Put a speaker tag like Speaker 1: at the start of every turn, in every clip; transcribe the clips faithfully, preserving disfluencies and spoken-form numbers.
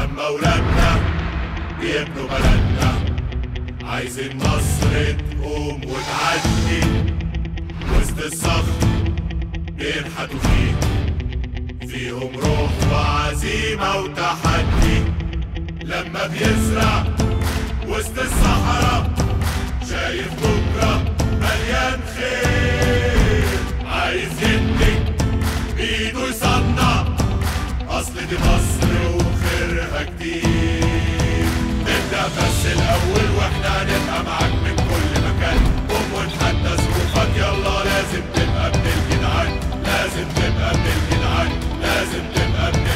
Speaker 1: لما ولادنا بيبنوا بلدنا، عايزين مصر تقوم وتعدي وسط الصخر بينحتوا فيه، فيهم روح وعزيمة وتحدي. لما بيزرع وسط الصحراء شايف بكرة مليان خير، عايز يدي بإيده يصنع، أصل دي مصر وخيرها كتير. نبدأ بس الأول وإحنا هنبقى معاك من كل مكان، قوم ونتحدى ظروفك يلا، لازم تبقى ابن الجدعان، لازم تبقى ابن الجدعان، لازم تبقى ابن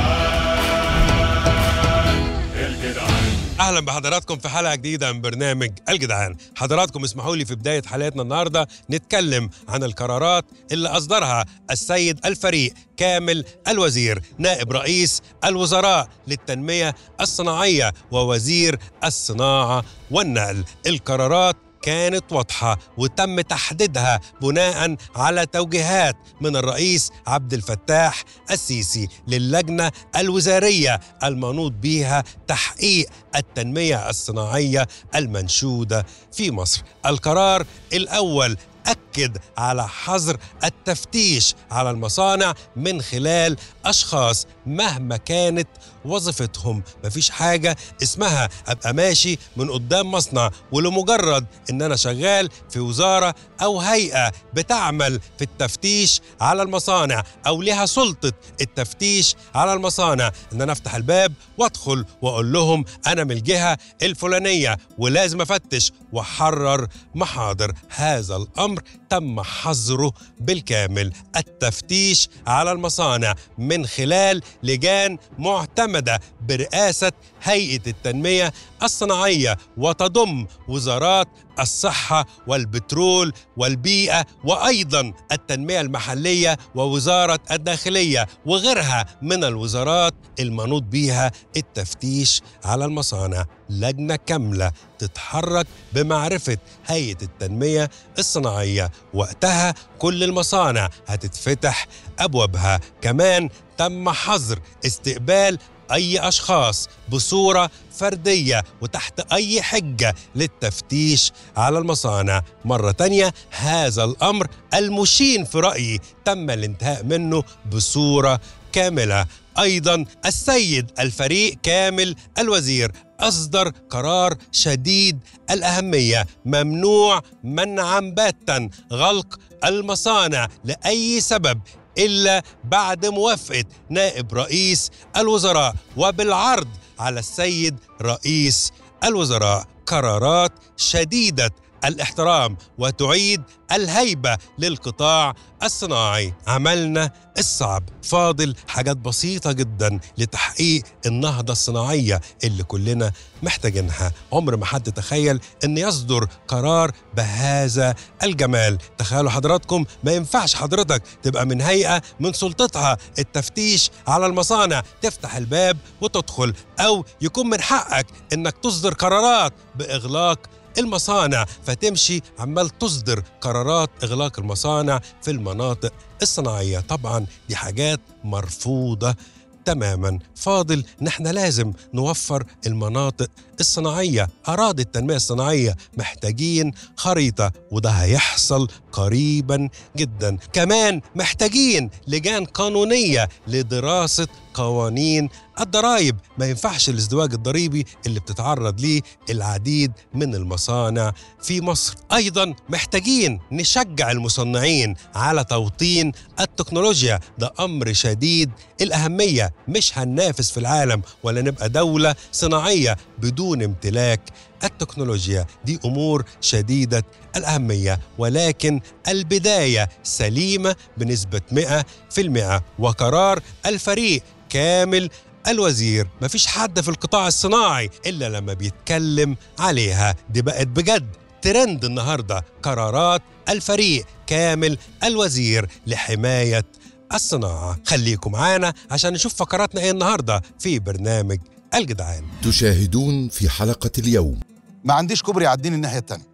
Speaker 1: الجدعان الجدعان.
Speaker 2: اهلا بحضراتكم في حلقه جديده من برنامج الجدعان. حضراتكم اسمحوا لي في بدايه حلقتنا النهارده نتكلم عن القرارات اللي اصدرها السيد الفريق كامل الوزير نائب رئيس الوزراء للتنميه الصناعيه ووزير الصناعه والنقل. القرارات كانت واضحة وتم تحديدها بناء على توجيهات من الرئيس عبد الفتاح السيسي للجنة الوزارية المنوط بها تحقيق التنمية الصناعية المنشودة في مصر. القرار الأول أكد على حظر التفتيش على المصانع من خلال أشخاص مهما كانت وظيفتهم. مفيش حاجة اسمها أبقى ماشي من قدام مصنع ولمجرد إن أنا شغال في وزارة أو هيئة بتعمل في التفتيش على المصانع أو لها سلطة التفتيش على المصانع إن أنا أفتح الباب وأدخل وأقول لهم أنا من الجهة الفلانية ولازم أفتش وأحرر محاضر. هذا الأمر تم حظره بالكامل. التفتيش على المصانع من خلال لجان معتمدة برئاسة هيئة التنمية الصناعية وتضم وزارات الصحة والبترول والبيئة وأيضا التنمية المحلية ووزارة الداخلية وغيرها من الوزارات المنوط بها التفتيش على المصانع. لجنة كاملة تتحرك بمعرفة هيئة التنمية الصناعية، وقتها كل المصانع هتتفتح أبوابها. كمان تم حظر استقبال أي أشخاص بصورة فردية وتحت أي حجة للتفتيش على المصانع. مرة تانية هذا الأمر المشين في رأيي تم الانتهاء منه بصورة كاملة. أيضا السيد الفريق كامل الوزير أصدر قرار شديد الأهمية ممنوع منعا باتا غلق المصانع لأي سبب إلا بعد موافقة نائب رئيس الوزراء وبالعرض على السيد رئيس الوزراء. قرارات شديدة الاحترام وتعيد الهيبة للقطاع الصناعي. عملنا الصعب، فاضل حاجات بسيطة جدا لتحقيق النهضة الصناعية اللي كلنا محتاجينها. عمر ما حد تخيل ان يصدر قرار بهذا الجمال. تخيلوا حضراتكم ما ينفعش حضرتك تبقى من هيئة من سلطتها التفتيش على المصانع تفتح الباب وتدخل، او يكون من حقك انك تصدر قرارات بإغلاق المصانع فتمشي عمال تصدر قرارات إغلاق المصانع في المناطق الصناعية. طبعا دي حاجات مرفوضة تماما. فاضل نحن لازم نوفر المناطق الصناعية. أراضي التنمية الصناعية محتاجين خريطة وده هيحصل قريبا جدا. كمان محتاجين لجان قانونية لدراسة قوانين الضرائب. ما ينفعش الازدواج الضريبي اللي بتتعرض ليه العديد من المصانع في مصر. أيضا محتاجين نشجع المصنعين على توطين التكنولوجيا. ده أمر شديد الأهمية. مش هننافس في العالم ولا نبقى دولة صناعية بدون امتلاك التكنولوجيا. دي أمور شديدة الأهمية، ولكن البداية سليمة بنسبة مئة في المئة. وقرار الفريق كامل الوزير مفيش حد في القطاع الصناعي إلا لما بيتكلم عليها. دي بقت بجد ترند النهاردة. قرارات الفريق كامل الوزير لحماية الصناعة. خليكم معانا عشان نشوف فقراتنا ايه النهاردة في برنامج الجدعان.
Speaker 3: تشاهدون في حلقة اليوم.
Speaker 4: ما عنديش كوبري يعديني الناحية التانية.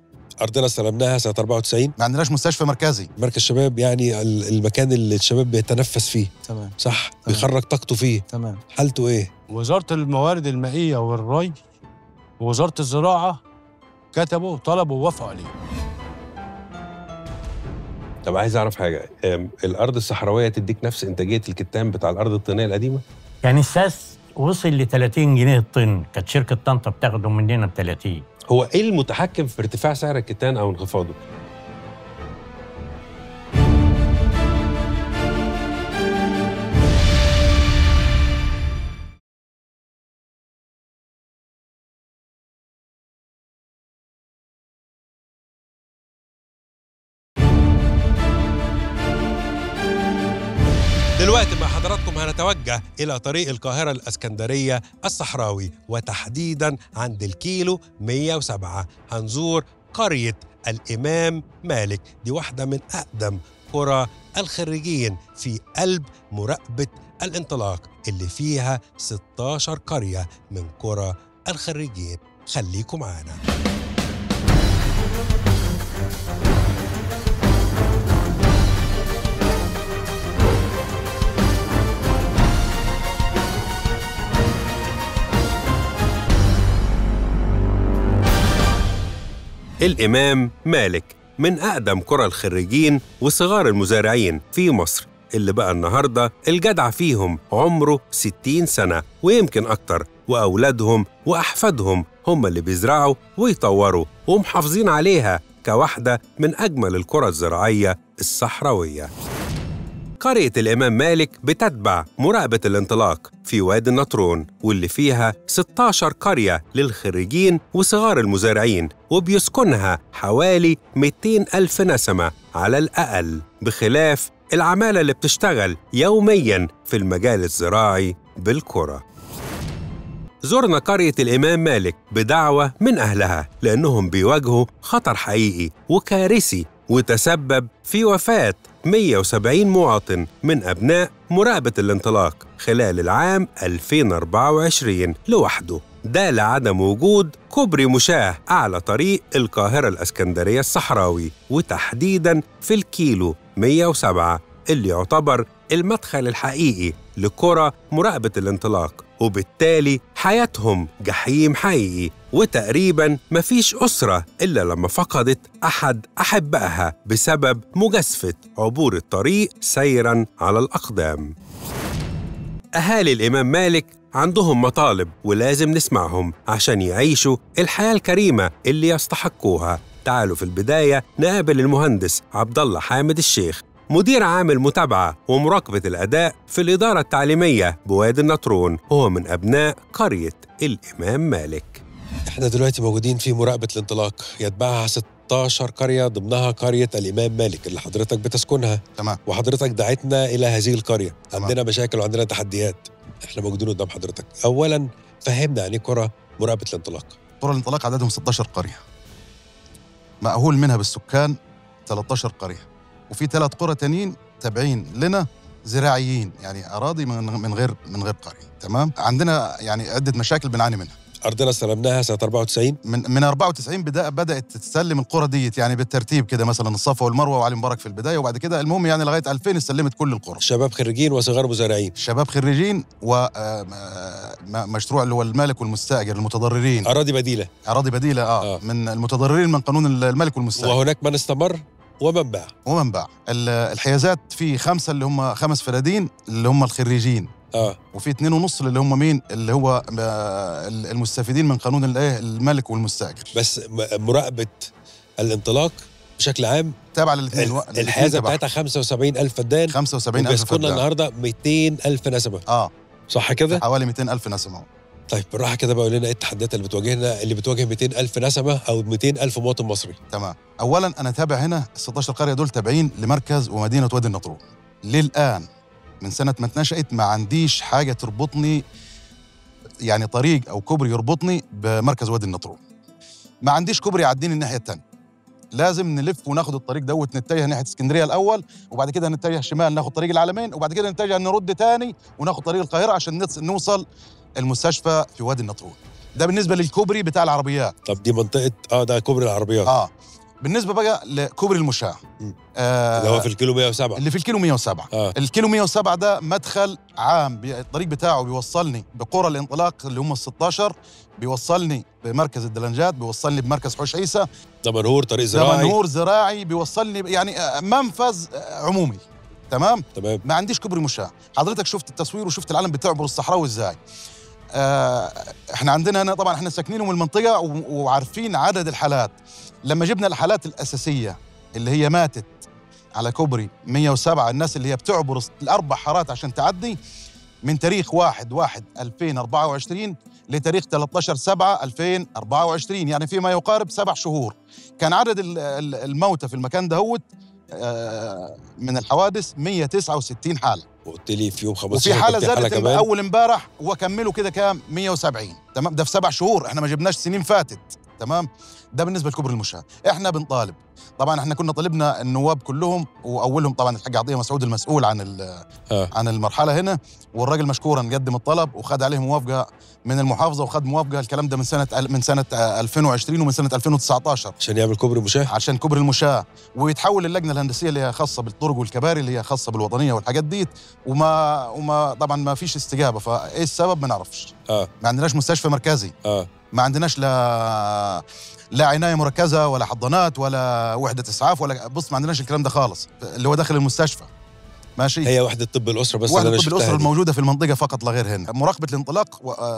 Speaker 2: ارضنا استلمناها سنه أربعة وتسعين.
Speaker 3: ما عندناش مستشفى مركزي.
Speaker 2: مركز شباب يعني المكان اللي الشباب بيتنفس فيه.
Speaker 3: تمام.
Speaker 2: صح.
Speaker 3: تمام.
Speaker 2: بيخرج طاقته فيه.
Speaker 3: تمام.
Speaker 2: حالته ايه؟
Speaker 4: وزاره الموارد المائيه والري ووزاره الزراعه كتبوا طلبوا ووافقوا عليه.
Speaker 2: طب عايز اعرف حاجه، الارض الصحراويه تديك نفس انتاجيه الكتان بتاع الارض الطينيه القديمه؟
Speaker 5: يعني الساس وصل ل ثلاثين جنيه الطن، كانت شركه طنطا بتاخده مننا ب ثلاثين.
Speaker 2: هو ايه المتحكم في ارتفاع سعر الكتان او انخفاضه؟ دلوقتي مع حضراتكم هنتوجه إلى طريق القاهرة الإسكندرية الصحراوي، وتحديداً عند الكيلو مية وسبعة. هنزور قرية الإمام مالك، دي واحدة من أقدم قرى الخريجين في قلب مراقبة الانطلاق اللي فيها ستاشر قرية من قرى الخريجين. خليكم معانا. الإمام مالك من أقدم قرى الخريجين وصغار المزارعين في مصر، اللي بقى النهاردة الجدع فيهم عمره ستين سنة ويمكن أكتر، وأولادهم وأحفادهم هم اللي بيزرعوا ويطوروا ومحافظين عليها كواحدة من أجمل القرى الزراعية الصحراوية. قرية الإمام مالك بتتبع مراقبة الانطلاق في وادي النطرون، واللي فيها ستاشر قرية للخريجين وصغار المزارعين، وبيسكنها حوالي مئتين ألف نسمة على الأقل، بخلاف العمالة اللي بتشتغل يومياً في المجال الزراعي بالقرى. زرنا قرية الإمام مالك بدعوة من أهلها، لأنهم بيواجهوا خطر حقيقي وكارثي وتسبب في وفاة مئة وسبعين مواطن من أبناء مراقبة الانطلاق خلال العام ألفين وأربعة وعشرين لوحده، ده لعدم وجود كوبري مشاه أعلى طريق القاهرة الإسكندرية الصحراوي، وتحديداً في الكيلو مية وسبعة اللي يعتبر المدخل الحقيقي لقرى مراقبة الانطلاق، وبالتالي حياتهم جحيم حقيقي، وتقريباً مفيش أسرة إلا لما فقدت أحد أحبائها بسبب مجازفة عبور الطريق سيراً على الأقدام. أهالي الإمام مالك عندهم مطالب ولازم نسمعهم عشان يعيشوا الحياة الكريمة اللي يستحقوها. تعالوا في البداية نقابل المهندس عبد الله حامد الشيخ، مدير عام المتابعة ومراقبة الأداء في الإدارة التعليمية بوادي النطرون، هو من أبناء قرية الإمام مالك. احنا دلوقتي موجودين في مراقبة الانطلاق، يتبعها ستاشر قرية ضمنها قرية الإمام مالك اللي حضرتك بتسكنها.
Speaker 3: تمام.
Speaker 2: وحضرتك دعيتنا إلى هذه القرية.
Speaker 3: تمام.
Speaker 2: عندنا مشاكل وعندنا تحديات، احنا موجودين قدام حضرتك. أولاً فهمنا عن قرى مراقبة الانطلاق.
Speaker 3: قرى الانطلاق عددهم ستاشر قرية، مأهول منها بالسكان ثلاثة عشر قرية، وفي ثلاث قرى تانيين تابعين لنا زراعيين، يعني أراضي من من غير من غير قرية. تمام. عندنا يعني عدة مشاكل بنعاني منها.
Speaker 2: أرضنا استلمناها سنة أربعة وتسعين.
Speaker 3: من من أربعة وتسعين بدأ بدأت تتسلم القرى ديت، يعني بالترتيب كده، مثلا الصفا والمروة وعلي مبارك في البداية، وبعد كده المهم يعني لغاية ألفين استلمت كل القرى.
Speaker 2: شباب خريجين وصغار مزارعين.
Speaker 3: شباب خريجين ومشروع اللي هو المالك والمستأجر المتضررين.
Speaker 2: أراضي بديلة.
Speaker 3: أراضي بديلة آه. آه من المتضررين من قانون المالك والمستأجر.
Speaker 2: وهناك من استمر ومن باع.
Speaker 3: ومن باع. الحيازات في خمسة اللي هم خمس فدادين اللي هم الخريجين.
Speaker 2: اه
Speaker 3: وفي اتنين ونص اللي هم مين؟ اللي هو المستفيدين من قانون الايه المالك والمستاجر.
Speaker 2: بس مراقبة الانطلاق بشكل عام
Speaker 3: تابعة للاثنين.
Speaker 2: الحيازة بتاعتها خمسة وسبعين ألف فدان.
Speaker 3: خمسة وسبعين ألف فدان.
Speaker 2: وبيسكننا النهارده مئتين ألف نسمة.
Speaker 3: اه
Speaker 2: صح كده؟
Speaker 3: حوالي مئتين ألف نسمة.
Speaker 2: طيب بالراحة كده بقى، قول لنا ايه التحديات اللي بتواجهنا، اللي بتواجه مئتين ألف نسمة او مئتين ألف مواطن مصري؟
Speaker 3: تمام. اولا انا تابع هنا ال ستاشر قرية دول تابعين لمركز ومدينة وادي النطرون. للآن من سنة ما اتنشأت ما عنديش حاجة تربطني، يعني طريق أو كوبري يربطني بمركز وادي النطرون. ما عنديش كوبري يعديني الناحية التانية، لازم نلف وناخد الطريق دوت، نتجه ناحية اسكندرية الأول، وبعد كده نتجه شمال ناخد طريق العلمين، وبعد كده نتجه نرد تاني وناخد طريق القاهرة عشان نوصل المستشفى في وادي النطرون. ده بالنسبة للكوبري بتاع العربيات.
Speaker 2: طب دي منطقة اه ده كوبري العربيات.
Speaker 3: اه بالنسبه بقى لكوبري المشاة
Speaker 2: آه اللي هو في الكيلو مية وسبعة
Speaker 3: اللي في الكيلو مية وسبعة
Speaker 2: آه.
Speaker 3: الكيلو مية وسبعة ده مدخل عام، الطريق بتاعه بيوصلني بقرى الانطلاق اللي هم الستاشر، بيوصلني بمركز الدلنجات، بيوصلني بمركز حوش عيسى،
Speaker 2: دمنهور طريق زراعي،
Speaker 3: دمنهور زراعي، بيوصلني يعني منفذ عمومي. تمام
Speaker 2: تمام.
Speaker 3: ما عنديش كوبري مشاة. حضرتك شفت التصوير وشفت العلم بتعبر الصحراوي ازاي. آه احنا عندنا هنا طبعا احنا ساكنين من المنطقه وعارفين عدد الحالات. لما جبنا الحالات الاساسيه اللي هي ماتت على كوبري مية وسبعة، الناس اللي هي بتعبر الاربع حارات عشان تعدي، من تاريخ واحد واحد ألفين وأربعة وعشرين لتاريخ ثلاثة عشر سبعة ألفين وأربعة وعشرين، يعني فيما يقارب سبع شهور. كان عدد الموتى في المكان دهوت من الحوادث مية وتسعة وستين حاله.
Speaker 2: وقلت لي في يوم خمستاشر
Speaker 3: وفي حاله زادت
Speaker 2: حالة
Speaker 3: اول امبارح وكملوا كده كام مية وسبعين. تمام، ده في سبع شهور، احنا ما جبناش سنين فاتت. تمام، ده بالنسبه لكوبري المشاة. احنا بنطالب طبعا، احنا كنا طالبنا النواب كلهم، واولهم طبعا الحاج عطيه مسعود المسؤول عن آه. عن المرحله هنا، والراجل مشكورا قدم الطلب وخد عليه موافقه من المحافظه، وخد موافقه الكلام ده من سنه من سنه ألفين وعشرين ومن سنه ألفين وتسعطاشر
Speaker 2: عشان يعمل كوبري المشاة،
Speaker 3: عشان كوبري المشاة، ويتحول للجنه الهندسيه اللي هي خاصه بالطرق والكباري اللي هي خاصه بالوطنيه والحاجات ديت، وما وما طبعا ما فيش استجابه. فايه السبب ما نعرفش.
Speaker 2: اه
Speaker 3: ما عندناش مستشفى مركزي،
Speaker 2: اه
Speaker 3: ما عندناش لا لا عنايه مركزه ولا حضانات ولا وحده اسعاف ولا بص، ما عندناش الكلام ده خالص اللي هو داخل المستشفى. ماشي،
Speaker 2: هي وحده طب الاسره بس،
Speaker 3: وحده طب الاسره الموجوده في المنطقه فقط لا غير. هنا مراقبه الانطلاق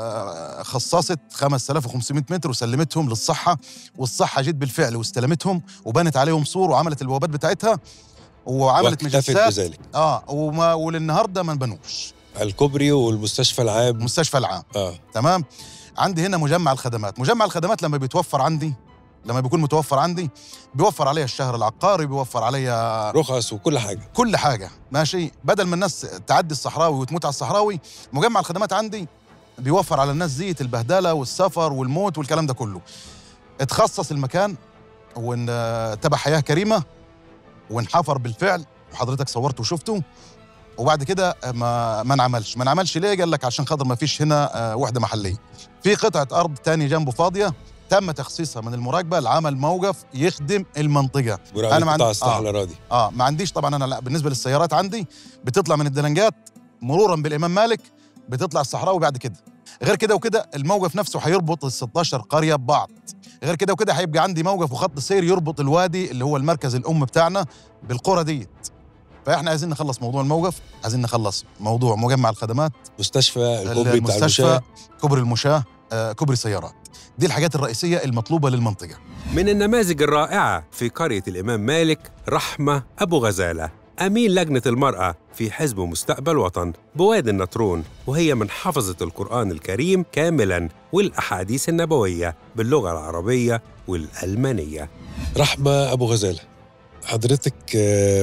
Speaker 3: خصصت خمسة آلاف وخمسمية متر وسلمتهم للصحه، والصحه جت بالفعل واستلمتهم وبنت عليهم سور وعملت البوابات بتاعتها وعملت مجسات. اه وما وللنهارده ما بنوش
Speaker 2: الكوبري والمستشفى العام.
Speaker 3: المستشفى العام
Speaker 2: اه
Speaker 3: تمام. عندي هنا مجمع الخدمات، مجمع الخدمات لما بيتوفر عندي، لما بيكون متوفر عندي بيوفر عليا الشهر العقاري، بيوفر عليا
Speaker 2: رخص وكل حاجه
Speaker 3: كل حاجه. ماشي، بدل ما الناس تعدي الصحراوي وتموت على الصحراوي، مجمع الخدمات عندي بيوفر على الناس زيت البهدله والسفر والموت والكلام ده كله. اتخصص المكان وان تبع حياه كريمه وانحفر بالفعل، وحضرتك صورته وشفته، وبعد كده ما ما انعملش. ما انعملش ليه؟ قال لك عشان خاطر ما فيش هنا وحده محليه. في قطعه ارض تاني جنبه فاضيه تم تخصيصها من المراقبه لعمل موقف يخدم المنطقه.
Speaker 2: انا ما عنديش آه, الاراضي
Speaker 3: اه ما عنديش طبعا. انا لا، بالنسبه للسيارات عندي بتطلع من الدلنجات مرورا بالامام مالك بتطلع الصحراوي، بعد كده غير كده وكده الموقف نفسه هيربط ال ستاشر قريه ببعض. غير كده وكده هيبقى عندي موقف وخط سير يربط الوادي اللي هو المركز الام بتاعنا بالقرى ديت. فاحنا عايزين نخلص موضوع الموقف، عايزين نخلص موضوع مجمع الخدمات،
Speaker 2: مستشفى الكوبري بتاع المشاة،
Speaker 3: كوبري المشاة، آه، كوبري سيارات. دي الحاجات الرئيسية المطلوبة للمنطقة.
Speaker 2: من النماذج الرائعة في قرية الإمام مالك رحمة أبو غزالة، أمين لجنة المرأة في حزب مستقبل وطن بوادي النطرون، وهي من حفظة القرآن الكريم كاملاً والأحاديث النبوية باللغة العربية والألمانية. رحمة أبو غزالة، حضرتك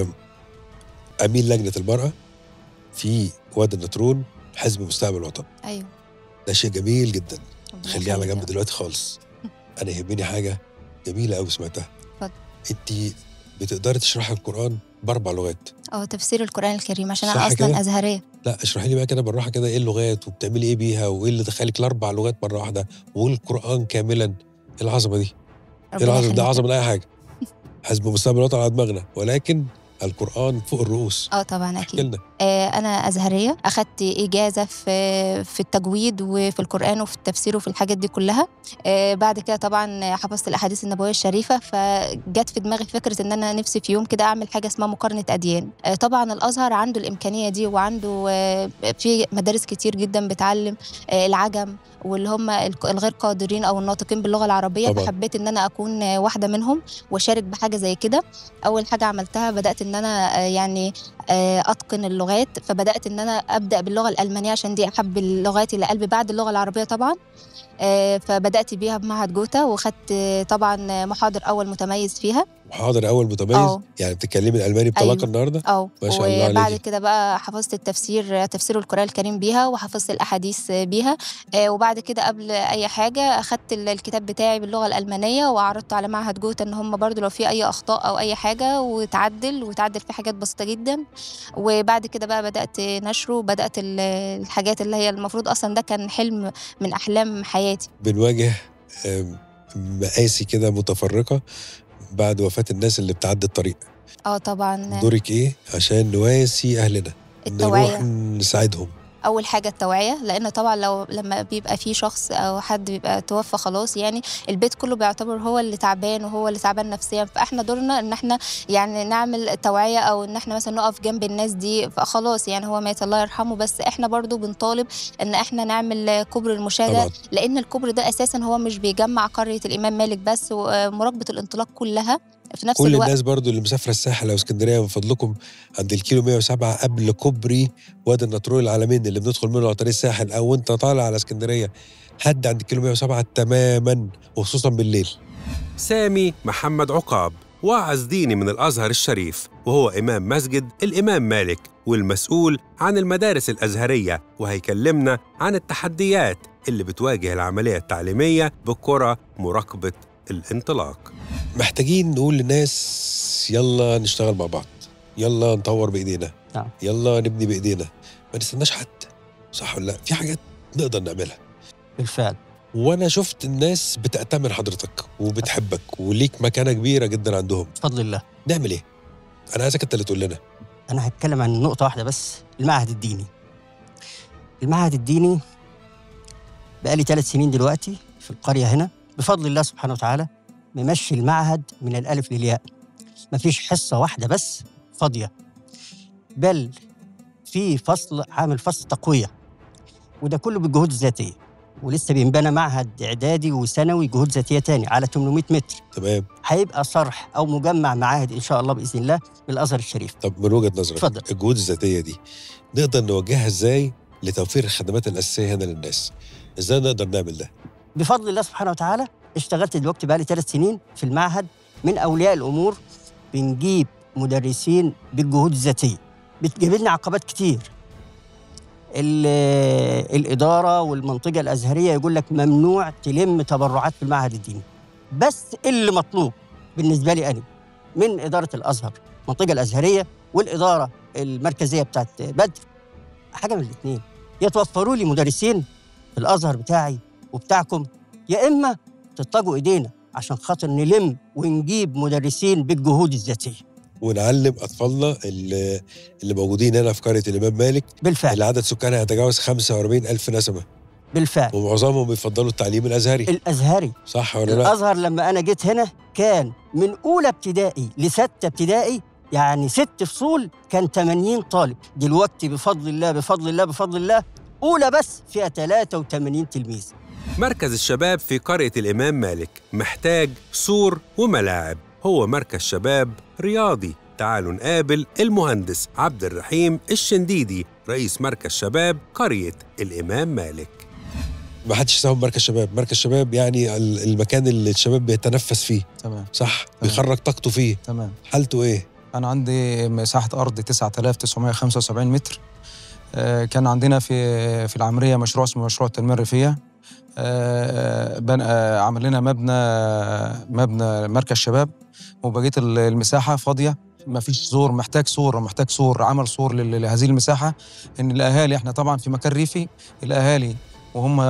Speaker 2: أمين لجنة المرأة في وادي النطرون حزب مستقبل وطن.
Speaker 6: أيوه،
Speaker 2: ده شيء جميل جدا، خليه على جنب دلوقتي خالص. أنا يهمني حاجة جميلة أوي سمعتها.
Speaker 6: اتفضل.
Speaker 2: أنت بتقدري تشرحي القرآن بأربع لغات؟
Speaker 6: اه، تفسير القرآن الكريم عشان أنا أصلا كده؟ أزهرية.
Speaker 2: لا، اشرحي لي بقى كده بالراحة كده، إيه اللغات وبتعملي إيه بيها وإيه اللي دخلك الأربع لغات مرة واحدة والقرآن كاملا؟ إيه العظمة دي؟ إيه العظمة ده؟ أعظم من أي حاجة. حزب مستقبل الوطن على دماغنا، ولكن القرآن فوق الرؤوس.
Speaker 6: اه طبعا اكيد. آه انا ازهريه، اخدت اجازه في في التجويد وفي القران وفي التفسير وفي الحاجات دي كلها. آه بعد كده طبعا حفظت الاحاديث النبويه الشريفه، فجت في دماغي فكره ان انا نفسي في يوم كده اعمل حاجه اسمها مقارنه اديان. آه طبعا الازهر عنده الامكانيه دي، وعنده آه في مدارس كتير جدا بتعلم آه العجم واللي هم الغير قادرين او الناطقين باللغه العربيه طبعا. فحبيت ان انا اكون واحده منهم واشارك بحاجه زي كده. اول حاجه عملتها بدات ان انا يعني اتقن اللغات، فبدات ان انا ابدا باللغه الالمانيه عشان دي احب اللغات الى قلبي بعد اللغه العربيه طبعا. فبدات بيها بمعهد جوتا، وخدت طبعا محاضر اول متميز فيها. محاضر
Speaker 2: اول متميز أوه. يعني بتتكلمي الالماني بطلاقه أيوه. النهارده؟
Speaker 6: اه، ما شاء الله عليكي. وبعد كده بقى حفظت التفسير تفسير القرآن الكريم بيها، وحفظت الاحاديث بيها. آه وبعد كده قبل اي حاجه اخدت الكتاب بتاعي باللغه الالمانيه وعرضته على معهد جوتا ان هم برضو لو في اي اخطاء او اي حاجه وتعدل وتعدل في حاجات بسيطه جدا. وبعد كده بقى بدات نشره، وبدات الحاجات اللي هي المفروض اصلا ده كان حلم من احلام حياتي.
Speaker 2: بنواجه مقاسي كده متفرقه بعد وفاة الناس اللي بتعدي الطريق؟
Speaker 6: اه طبعا.
Speaker 2: دورك ايه عشان نواسي اهلنا،
Speaker 6: التوعية.
Speaker 2: نروح نساعدهم؟
Speaker 6: اول حاجه التوعيه، لان طبعا لو لما بيبقى في شخص او حد بيبقى توفى خلاص، يعني البيت كله بيعتبر هو اللي تعبان وهو اللي تعبان نفسيا، فاحنا دورنا ان احنا يعني نعمل توعيه، او ان احنا مثلا نقف جنب الناس دي. فخلاص يعني هو مات الله يرحمه، بس احنا برضو بنطالب ان احنا نعمل كوبري المشاهده،
Speaker 2: طبعا.
Speaker 6: لان الكوبري ده اساسا هو مش بيجمع قريه الامام مالك بس، ومراقبه الانطلاق كلها في نفس
Speaker 2: كل
Speaker 6: الوقت.
Speaker 2: الناس برضو اللي مسافره الساحل او اسكندريه من فضلكم عند الكيلو مية وسبعة قبل كوبري وادي النطرون العالمين اللي بندخل منه على طريق الساحل، او انت طالع على اسكندريه حد عند الكيلو مية وسبعة تماما، وخصوصا بالليل. سامي محمد عقاب واعظ ديني من الازهر الشريف، وهو امام مسجد الامام مالك والمسؤول عن المدارس الازهريه، وهيكلمنا عن التحديات اللي بتواجه العمليه التعليميه بقرى مراقبه الانطلاق. محتاجين نقول للناس يلا نشتغل مع بعض، يلا نطور بايدينا،
Speaker 7: نعم.
Speaker 2: يلا نبني بايدينا، ما نستناش حد، صح ولا لا؟ في حاجات نقدر نعملها
Speaker 7: بالفعل.
Speaker 2: وانا شفت الناس بتأتمن حضرتك وبتحبك وليك مكانه كبيره جدا عندهم،
Speaker 7: بفضل الله.
Speaker 2: نعمل ايه؟ انا عايزك انت اللي تقول لنا.
Speaker 7: انا هتكلم عن نقطه واحده بس، المعهد الديني. المعهد الديني بقالي ثلاث سنين دلوقتي في القريه هنا، بفضل الله سبحانه وتعالى ممشي المعهد من الألف للياء، مفيش حصة واحدة بس فاضية، بل في فصل عامل فصل تقوية، وده كله بالجهود الذاتية، ولسه بينبنى معهد إعدادي وثانوي جهود ذاتية تاني على ثمانمائة متر.
Speaker 2: تمام.
Speaker 7: هيبقى صرح أو مجمع معاهد إن شاء الله بإذن الله بالأزهر الشريف.
Speaker 2: طب من وجهة نظرك
Speaker 7: اتفضل.
Speaker 2: الجهود الذاتية دي نقدر نوجهها إزاي لتوفير الخدمات الأساسية هنا للناس؟ إزاي نقدر نعمل ده؟
Speaker 7: بفضل الله سبحانه وتعالى اشتغلت دلوقتي بقالي ثلاث سنين في المعهد من أولياء الأمور، بنجيب مدرسين بالجهود الذاتية، بتجيب لنا عقبات كتير. الإدارة والمنطقة الأزهرية يقول لك ممنوع تلم تبرعات في المعهد الديني، بس اللي مطلوب بالنسبة لي أنا من إدارة الأزهر المنطقة الأزهرية والإدارة المركزية بتاعت بدر، حاجة من الاثنين، يتوفروا لي مدرسين في الأزهر بتاعي وبتاعكم، يا إما تطلقوا إيدينا عشان خاطر نلم ونجيب مدرسين بالجهود الذاتية
Speaker 2: ونعلم أطفالنا اللي, اللي موجودين هنا في قرية الإمام مالك.
Speaker 7: بالفعل.
Speaker 2: اللي عدد سكانها يتجاوز خمسة وأربعين ألف نسمة.
Speaker 7: بالفعل.
Speaker 2: ومعظمهم بيفضلوا التعليم الأزهري.
Speaker 7: الأزهري.
Speaker 2: صح ولا لا؟
Speaker 7: الأزهر لما أنا جيت هنا كان من أولى ابتدائي لستة ابتدائي، يعني ست فصول، كان ثمانين طالب. دلوقتي بفضل الله بفضل الله بفضل الله أولى بس فيها ثلاثة وثمانين تلميذ.
Speaker 2: مركز الشباب في قرية الإمام مالك محتاج سور وملاعب، هو مركز شباب رياضي. تعالوا نقابل المهندس عبد الرحيم الشنديدي رئيس مركز شباب قرية الإمام مالك. ما حدش يساهم مركز شباب، مركز شباب يعني المكان اللي الشباب بيتنفس فيه.
Speaker 8: تمام.
Speaker 2: صح.
Speaker 8: تمام.
Speaker 2: بيخرج طاقته فيه.
Speaker 8: تمام.
Speaker 2: حالته ايه؟
Speaker 8: أنا عندي مساحة أرض تسعة آلاف وتسعمائة وخمسة وسبعين متر. آه كان عندنا في في العمرية مشروع اسمه مشروع التنمية الريفية. آه آه عمل لنا مبنى مبنى مركز شباب، وبقيت المساحة فاضية، ما فيش سور، محتاج سور محتاج سور عمل سور لهذه المساحة. إن الأهالي، إحنا طبعا في مكان ريفي، الأهالي وهم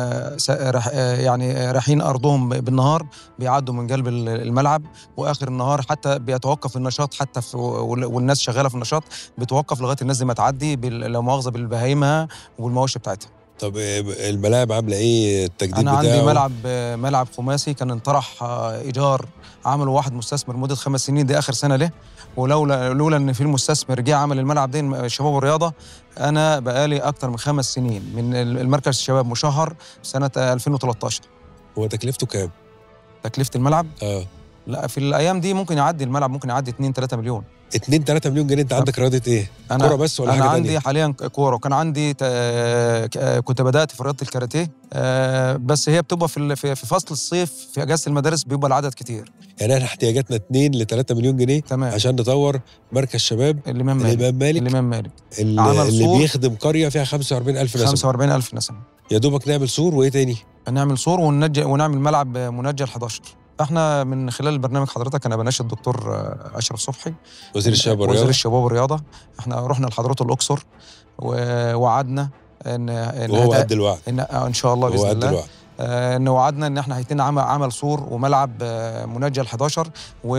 Speaker 8: يعني رايحين أرضهم بالنهار بيعدوا من قلب الملعب، وآخر النهار حتى بيتوقف النشاط، حتى في والناس شغالة في النشاط بتوقف لغاية الناس دي ما تعدي لو مؤاخذة بالبهايمها والمواشي بتاعتها.
Speaker 2: طب الملاعب عامله ايه التجديد
Speaker 8: أنا
Speaker 2: بتاعه؟
Speaker 8: عندي ملعب ملعب خماسي كان انطرح ايجار، عملوا واحد مستثمر مده خمس سنين، دي اخر سنه له، ولولا لولا ان في المستثمر جه عمل الملعب ده الشباب والرياضه، انا بقالي اكتر من خمس سنين من المركز الشباب مشهر سنه ألفين وثلاثة عشر.
Speaker 2: هو تكلفته كام؟
Speaker 8: تكلفه الملعب؟
Speaker 2: اه
Speaker 8: لا في الايام دي ممكن يعدي الملعب، ممكن يعدي اتنين تلاتة مليون.
Speaker 2: اتنين تلاتة مليون جنيه. انت عندك رياضه ايه؟ كوره بس ولا
Speaker 8: أنا
Speaker 2: حاجه
Speaker 8: عندي
Speaker 2: تانية؟
Speaker 8: حاليا كوره، وكان عندي كنت بدات في رياضه الكاراتيه، بس هي بتبقى في في فصل الصيف في اجازه المدارس بيبقى العدد كتير.
Speaker 2: يعني احنا احتياجاتنا اتنين لتلاتة مليون جنيه.
Speaker 8: تمام.
Speaker 2: عشان نطور مركز شباب
Speaker 8: الامام مالك
Speaker 2: الامام مالك
Speaker 8: الامام مالك
Speaker 2: اللي, اللي بيخدم قريه فيها خمسة وأربعين ألف نسمه.
Speaker 8: خمسة وأربعين ألف نسمه.
Speaker 2: يا دوبك نعمل سور، وايه تاني؟
Speaker 8: نعمل سور وننجل ونعمل ملعب منجل حداشر. احنا من خلال البرنامج حضرتك انا بناشد الدكتور اشرف صبحي
Speaker 2: وزير الشباب والرياضه
Speaker 8: وزير الشباب والرياضه، احنا رحنا لحضرته الاقصر ووعدنا ان
Speaker 2: وهو قد الوعد
Speaker 8: ان ان شاء الله باذن الله آه ان وعدنا ان احنا هيتم عمل عمل سور وملعب آه منجل حداشر،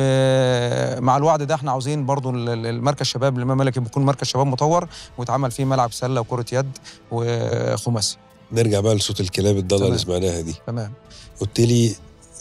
Speaker 8: ومع الوعد ده احنا عاوزين برضو المركز الشباب الامام مالك يكون مركز شباب مطور ويتعمل فيه ملعب سله وكره يد وخماسي.
Speaker 2: نرجع بقى لصوت الكلاب الضاله اللي سمعناها دي.
Speaker 8: تمام.
Speaker 2: قلت لي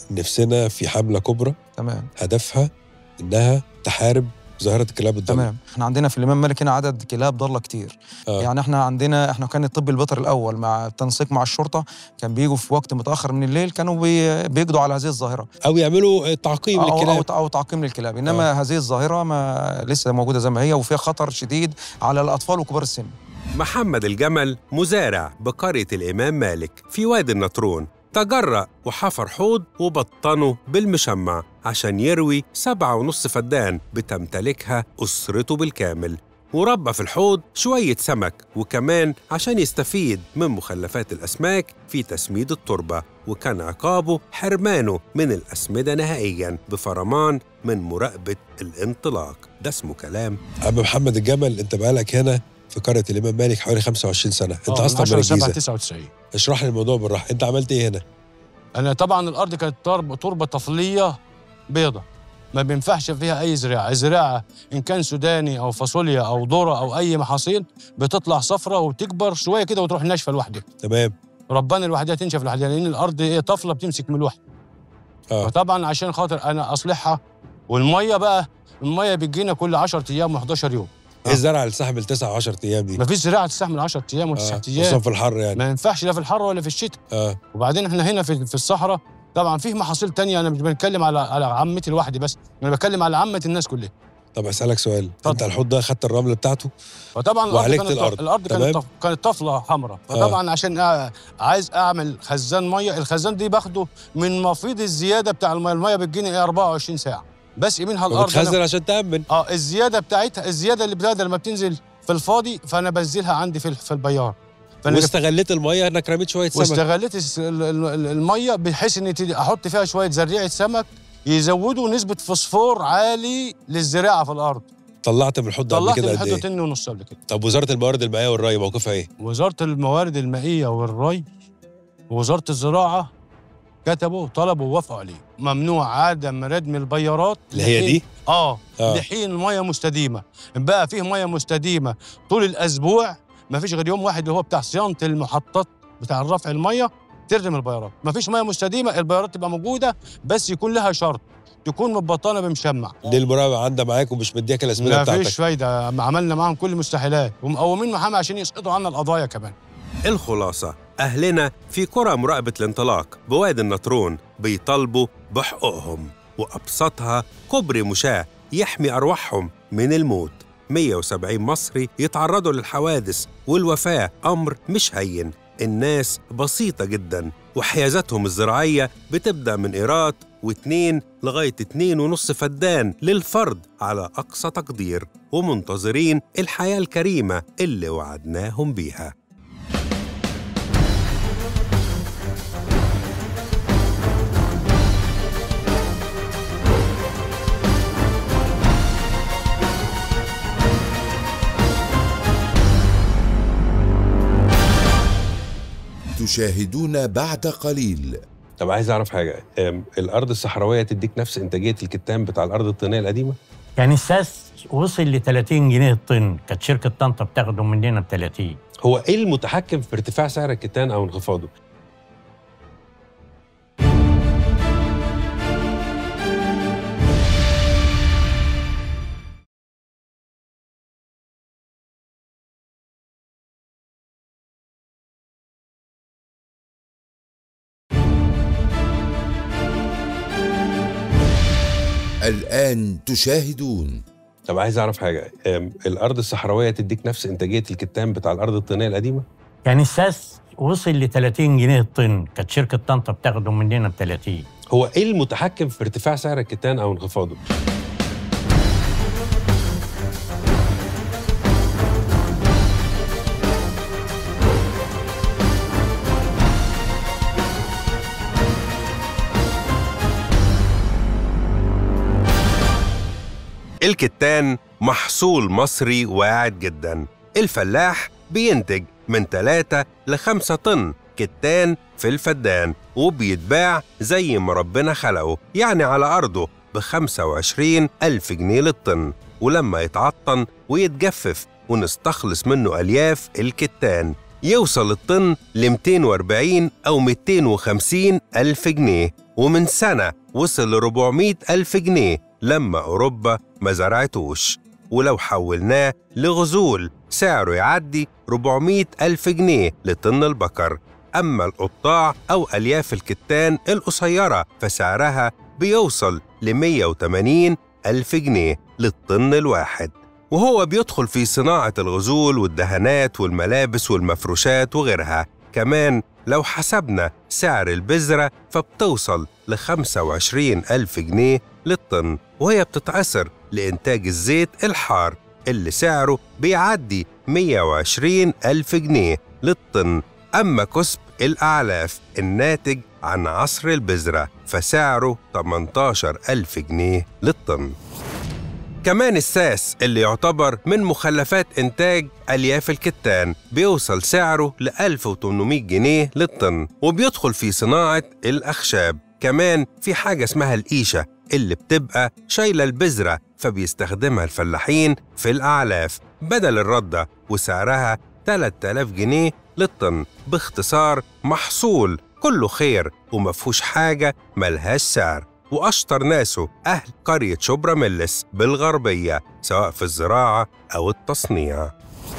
Speaker 2: نفسنا في حمله كبرى
Speaker 8: تمام
Speaker 2: هدفها انها تحارب ظاهره الكلاب الضاله.
Speaker 8: تمام. احنا عندنا في الامام مالك هنا عدد كلاب ضاله كتير. آه. يعني احنا عندنا احنا كان الطب البيطري الاول مع التنسيق مع الشرطه كان بيجوا في وقت متاخر من الليل كانوا بي بيقضوا على هذه الظاهره
Speaker 2: او يعملوا تعقيم
Speaker 8: أو
Speaker 2: للكلاب
Speaker 8: أو, أو تعقيم للكلاب، انما آه. هذه الظاهره ما لسه موجوده زي ما هي وفيها خطر شديد على الاطفال وكبار السن.
Speaker 2: محمد الجمل مزارع بقرية الإمام مالك في وادي النطرون، تجرأ وحفر حوض وبطنه بالمشمع عشان يروي سبعة ونص فدان بتمتلكها أسرته بالكامل، وربى في الحوض شوية سمك وكمان عشان يستفيد من مخلفات الأسماك في تسميد التربة، وكان عقابه حرمانه من الأسمدة نهائياً بفرمان من مراقبة الانطلاق. ده اسمه كلام. عم محمد الجمل، انت بقالك هنا في قرية الإمام مالك حوالي خمسة وعشرين سنة، انت اصلا من الجيزة.
Speaker 4: تسعة وتسعين.
Speaker 2: اشرح لي الموضوع بالراحة، انت عملت ايه هنا؟
Speaker 4: انا طبعا الارض كانت تربة طفلية بيضة ما بينفعش فيها اي زراعة، زراعة ان كان سوداني او فاصوليا او ذرة او اي محاصيل بتطلع صفرة وتكبر شوية كده وتروح ناشفة لوحدها.
Speaker 2: تمام.
Speaker 4: ربنا لوحدها تنشف لوحدها لان الارض ايه طفلة بتمسك من لوحدها. اه فطبعا عشان خاطر انا اصلحها، والمية بقى المية بتجينا كل عشرة ايام وحداشر يوم.
Speaker 2: ايه الزرعه اللي تستحمل تسعة وعشرة ايام دي؟
Speaker 4: مفيش زراعه تستحمل عشرة ايام ولا تسعة ايام،
Speaker 2: خصوصا في الحر يعني.
Speaker 4: ما ينفعش لا في الحر ولا في الشتاء.
Speaker 2: اه
Speaker 4: وبعدين احنا هنا في في الصحراء طبعا فيه محاصيل تانية، انا مش بتكلم على على عمتي لوحدي بس، انا بتكلم على عامه الناس كلها.
Speaker 2: طب اسالك سؤال،
Speaker 4: طبعا.
Speaker 2: انت الحوض ده خدت الرمل بتاعته؟
Speaker 4: فطبعا
Speaker 2: وعالجت
Speaker 4: الارض الارض كانت طف... كانت طفله حمراء، فطبعا آه. عشان أ... عايز اعمل خزان ميه، الخزان دي باخده من مفيض الزياده بتاع الميه، الميه بتجيني أربعة وعشرين ساعه بس منها الارض
Speaker 2: بتخزن أنا... عشان تامن.
Speaker 4: اه الزياده بتاعتها، الزياده اللي بدل لما بتنزل في الفاضي فانا بنزلها عندي في في البيار.
Speaker 2: واستغليت الميه انك رميت شويه سمك.
Speaker 4: واستغلت الميه بحيث اني احط فيها شويه زريعه سمك يزودوا نسبه فوسفور عالي للزراعه في الارض.
Speaker 2: طلعت من الحوض ده قبل كده قد ايه؟
Speaker 4: طلعت من الحوض طن ونص قبل كده.
Speaker 2: طب وزاره الموارد المائيه والري موقفها ايه؟
Speaker 4: وزاره الموارد المائيه والري ووزاره الزراعه كتبوا طلبوا ووافقوا عليه، ممنوع عدم ردم البيارات
Speaker 2: اللي هي دي؟
Speaker 4: اه, آه. لحين الميه مستديمه. بقى فيه ميه مستديمه طول الاسبوع، ما فيش غير يوم واحد اللي هو بتاع صيانه المحطات بتاع رفع الميه تردم البيارات. ما فيش ميه مستديمه، البيارات تبقى موجوده بس يكون لها شرط تكون متبطنه بمشمع.
Speaker 2: ليه المراقبه عندها معاك ومش مدياك الاسمده بتاعتك؟
Speaker 4: ما فيش فايده، عملنا معاهم كل المستحيلات ومقومين محامي عشان يسقطوا عنا القضايا كمان.
Speaker 2: الخلاصه، اهلنا في قرى مراقبه الانطلاق بوادي النطرون بيطالبوا بحقوقهم، وابسطها كوبري مشاة يحمي ارواحهم من الموت. مية وسبعين مصري يتعرضوا للحوادث والوفاه امر مش هين. الناس بسيطه جدا، وحيازاتهم الزراعيه بتبدا من قيراط واتنين لغايه اتنين ونص فدان للفرد على اقصى تقدير، ومنتظرين الحياه الكريمه اللي وعدناهم بيها.
Speaker 1: تشاهدون بعد قليل.
Speaker 2: طب عايز اعرف حاجه، الارض الصحراويه تديك نفس انتاجيه الكتان بتاع الارض الطينيه القديمه؟
Speaker 5: يعني الساس وصل ل ثلاثين جنيه الطن، كانت شركه طنطا بتاخده مننا ب ثلاثين.
Speaker 2: هو ايه المتحكم في ارتفاع سعر الكتان او انخفاضه؟
Speaker 1: الآن تشاهدون.
Speaker 2: طب عايز اعرف حاجه، الارض الصحراويه تديك نفس انتاجيه الكتان بتاع الارض الطينيه القديمه؟
Speaker 5: يعني الساس وصل ل ثلاثين جنيه الطن، كانت شركه طنطا بتاخده مننا ب ثلاثين.
Speaker 2: هو ايه المتحكم في ارتفاع سعر الكتان او انخفاضه؟ الكتان محصول مصري واعد جدا. الفلاح بينتج من ثلاثة لخمسة طن كتان في الفدان وبيتباع زي ما ربنا خلقه، يعني على أرضه بخمسة وعشرين ألف جنيه للطن. ولما يتعطن ويتجفف ونستخلص منه ألياف الكتان يوصل الطن ل مئتين وأربعين أو مئتين وخمسين ألف جنيه، ومن سنة وصل ل أربعمئة ألف جنيه لما أوروبا ما زرعتوش. ولو حولناه لغزول سعره يعدي أربعمئة ألف جنيه لطن البقر. أما القطاع أو ألياف الكتان القصيرة فسعرها بيوصل ل مئة وثمانين ألف جنيه للطن الواحد. وهو بيدخل في صناعة الغزول والدهانات والملابس والمفروشات وغيرها. كمان لو حسبنا سعر البذرة فبتوصل ل خمسة وعشرين ألف جنيه للطن، وهي بتتعصر لإنتاج الزيت الحار اللي سعره بيعدي مئة وعشرين ألف جنيه للطن. أما كسب الأعلاف الناتج عن عصر البذرة فسعره ثمانية عشر ألف جنيه للطن. كمان الساس اللي يعتبر من مخلفات إنتاج ألياف الكتان بيوصل سعره ل ألف وثمانمئة جنيه للطن، وبيدخل في صناعة الأخشاب. كمان في حاجة اسمها القيشة اللي بتبقى شايلة البذرة فبيستخدمها الفلاحين في الأعلاف بدل الردة، وسعرها ثلاثة آلاف جنيه للطن. باختصار محصول كله خير ومفهوش حاجة ملهاش سعر، وأشطر ناسه أهل قرية شبرا ملس بالغربية سواء في الزراعة أو التصنيع.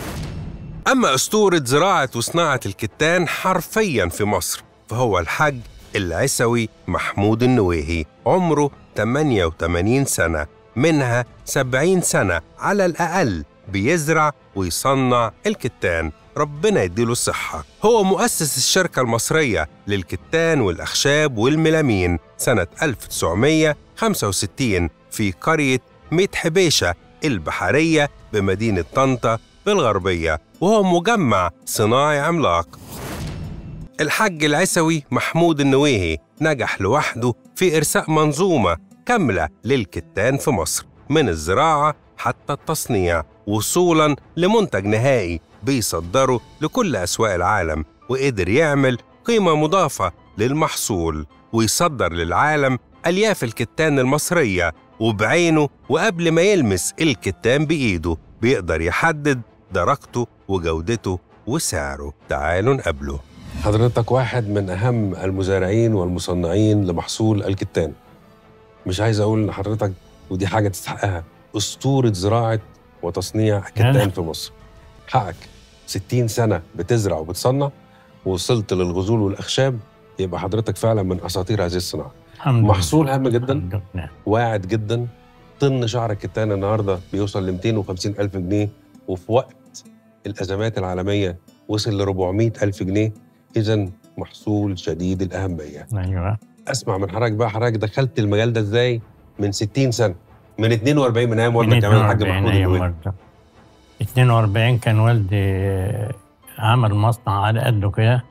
Speaker 2: أما أسطورة زراعة وصناعة الكتان حرفياً في مصر فهو الحاج العسوي محمود النويهي، عمره ثمانية وثمانين سنة، منها سبعين سنة على الأقل بيزرع ويصنع الكتان، ربنا يديله الصحة. هو مؤسس الشركة المصرية للكتان والأخشاب والميلامين سنة ألف وتسعمئة وخمسة وستين في قرية ميت حبيشة البحرية بمدينة طنطا بالغربية، وهو مجمع صناعي عملاق. الحاج العسوي محمود النويهي نجح لوحده في إرساء منظومة كاملة للكتان في مصر من الزراعة حتى التصنيع وصولاً لمنتج نهائي بيصدره لكل أسواق العالم، وقدر يعمل قيمة مضافة للمحصول ويصدر للعالم ألياف الكتان المصرية. وبعينه وقبل ما يلمس الكتان بإيده بيقدر يحدد درجته وجودته وسعره. تعالوا نقابله.
Speaker 9: حضرتك واحد من أهم المزارعين والمصنعين لمحصول الكتان. مش عايز أقول لحضرتك ودي حاجة تستحقها، أسطورة زراعة وتصنيع كتان في مصر. حقك ستين سنة بتزرع وبتصنع ووصلت للغزول والأخشاب، يبقى حضرتك فعلا من أساطير هذه الصناعة. محصول هام جدا، واعد جدا. طن شعر الكتان النهاردة بيوصل ل مئتين وخمسين ألف جنيه، وفي وقت الأزمات العالمية وصل ل أربعمئة ألف جنيه. إذن محصول شديد الأهمية.
Speaker 5: أيوة.
Speaker 9: أسمع من حضرتك بقى، حضرتك دخلت المجال ده إزاي من ستين سنة؟ من اثنين وأربعين، من أيام والدك كمان الحاج محمود النويهي.
Speaker 5: اثنين وأربعين كان والدي عمل مصنع على قده كده،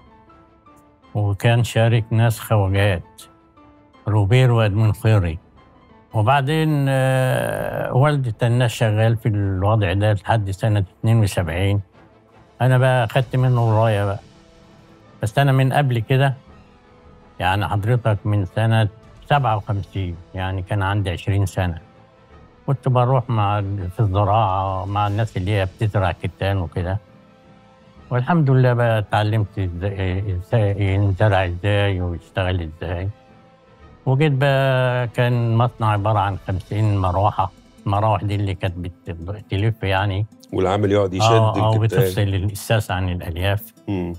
Speaker 5: وكان شارك ناس خواجات روبير وادمون خيري. وبعدين آه والدي تنى شغال في الوضع ده لحد سنة اثنين وسبعين. أنا بقى أخدت منه الراية بقى، بس أنا من قبل كده يعني حضرتك من سنة سبعة وخمسين، يعني كان عندي عشرين سنة، كنت بروح مع في الزراعة مع الناس اللي هي بتزرع كتان وكده، والحمد لله بقى اتعلمت ازاي ينزرع ازاي ويشتغل ازاي. وجيت بقى كان مصنع عبارة عن خمسين مروحة، المراوح دي اللي كانت بتلف يعني،
Speaker 9: والعامل يقعد يشد
Speaker 5: الكتان اه وبتفصل الإساس عن الألياف.
Speaker 9: مم.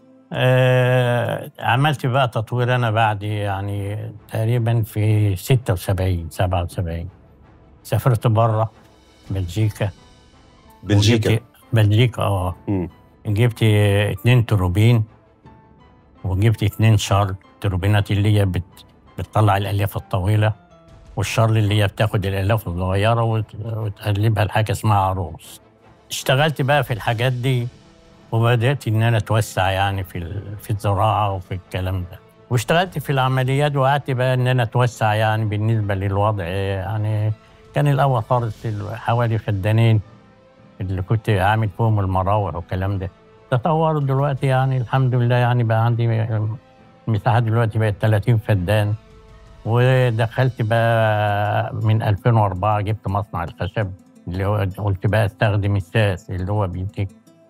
Speaker 5: آه عملت بقى تطوير أنا بعد يعني تقريبا في ستة وسبعين سبعة وسبعين سافرت بره بلجيكا.
Speaker 9: بلجيكا
Speaker 5: بلجيكا اه جبت اتنين تروبين وجبت اتنين شارل، تروبينات اللي هي بت... بتطلع الألياف الطويلة، والشارل اللي هي بتاخد الألياف الصغيرة وت... وتقلبها لحاجة اسمها عروس. اشتغلت بقى في الحاجات دي وبدأت إن أنا أتوسع يعني في ال... في الزراعة وفي الكلام ده، واشتغلت في العمليات وقعدت بقى إن أنا أتوسع يعني بالنسبة للوضع. يعني كان الأول خالص حوالي فدانين اللي كنت عامل فيهم المراوح والكلام ده، تطوروا دلوقتي يعني الحمد لله، يعني بقى عندي المساحة دلوقتي بقت ثلاثين فدان. ودخلت بقى من ألفين وأربعة جبت مصنع الخشب اللي هو قلت بقى استخدم الساس اللي هو بينتج.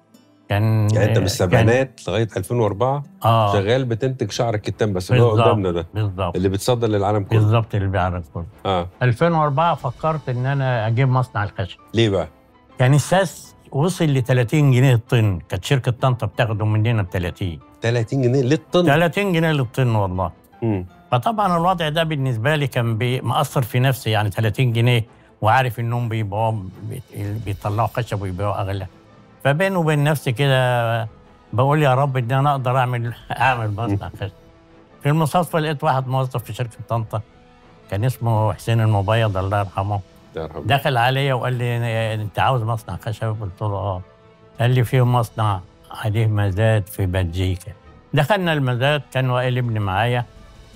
Speaker 5: كان
Speaker 9: يعني انت من السبعينات لغايه ألفين وأربعة
Speaker 5: آه
Speaker 9: شغال بتنتج شعر الكتان بس اللي هو قدامنا ده
Speaker 5: بالظبط
Speaker 9: اللي بتصدر للعالم كله.
Speaker 5: بالظبط اللي بيعرف كله.
Speaker 9: اه
Speaker 5: ألفين وأربعة فكرت ان انا اجيب مصنع الخشب.
Speaker 9: ليه بقى؟
Speaker 5: كان الساس وصل ل ثلاثين جنيه الطن، كانت شركه طنطا بتاخده مننا ب ثلاثين
Speaker 9: ثلاثين جنيه للطن.
Speaker 5: ثلاثين جنيه للطن والله.
Speaker 9: امم
Speaker 5: فطبعا الوضع ده بالنسبه لي كان مأثر في نفسي، يعني ثلاثين جنيه وعارف انهم بيبيعوا بيطلعوا خشب ويبيعوا اغلى. فبيني وبين نفسي كده بقول يا رب ان انا اقدر اعمل اعمل مصنع خشب. في المصادفه لقيت واحد موظف في شركه طنطا كان اسمه حسين المبيض الله يرحمه، دخل عليا وقال لي انت عاوز مصنع خشب؟ قلت له اه. قال لي في مصنع عليه مزاد في بلجيكا. دخلنا المزاد، كان وائل ابني معايا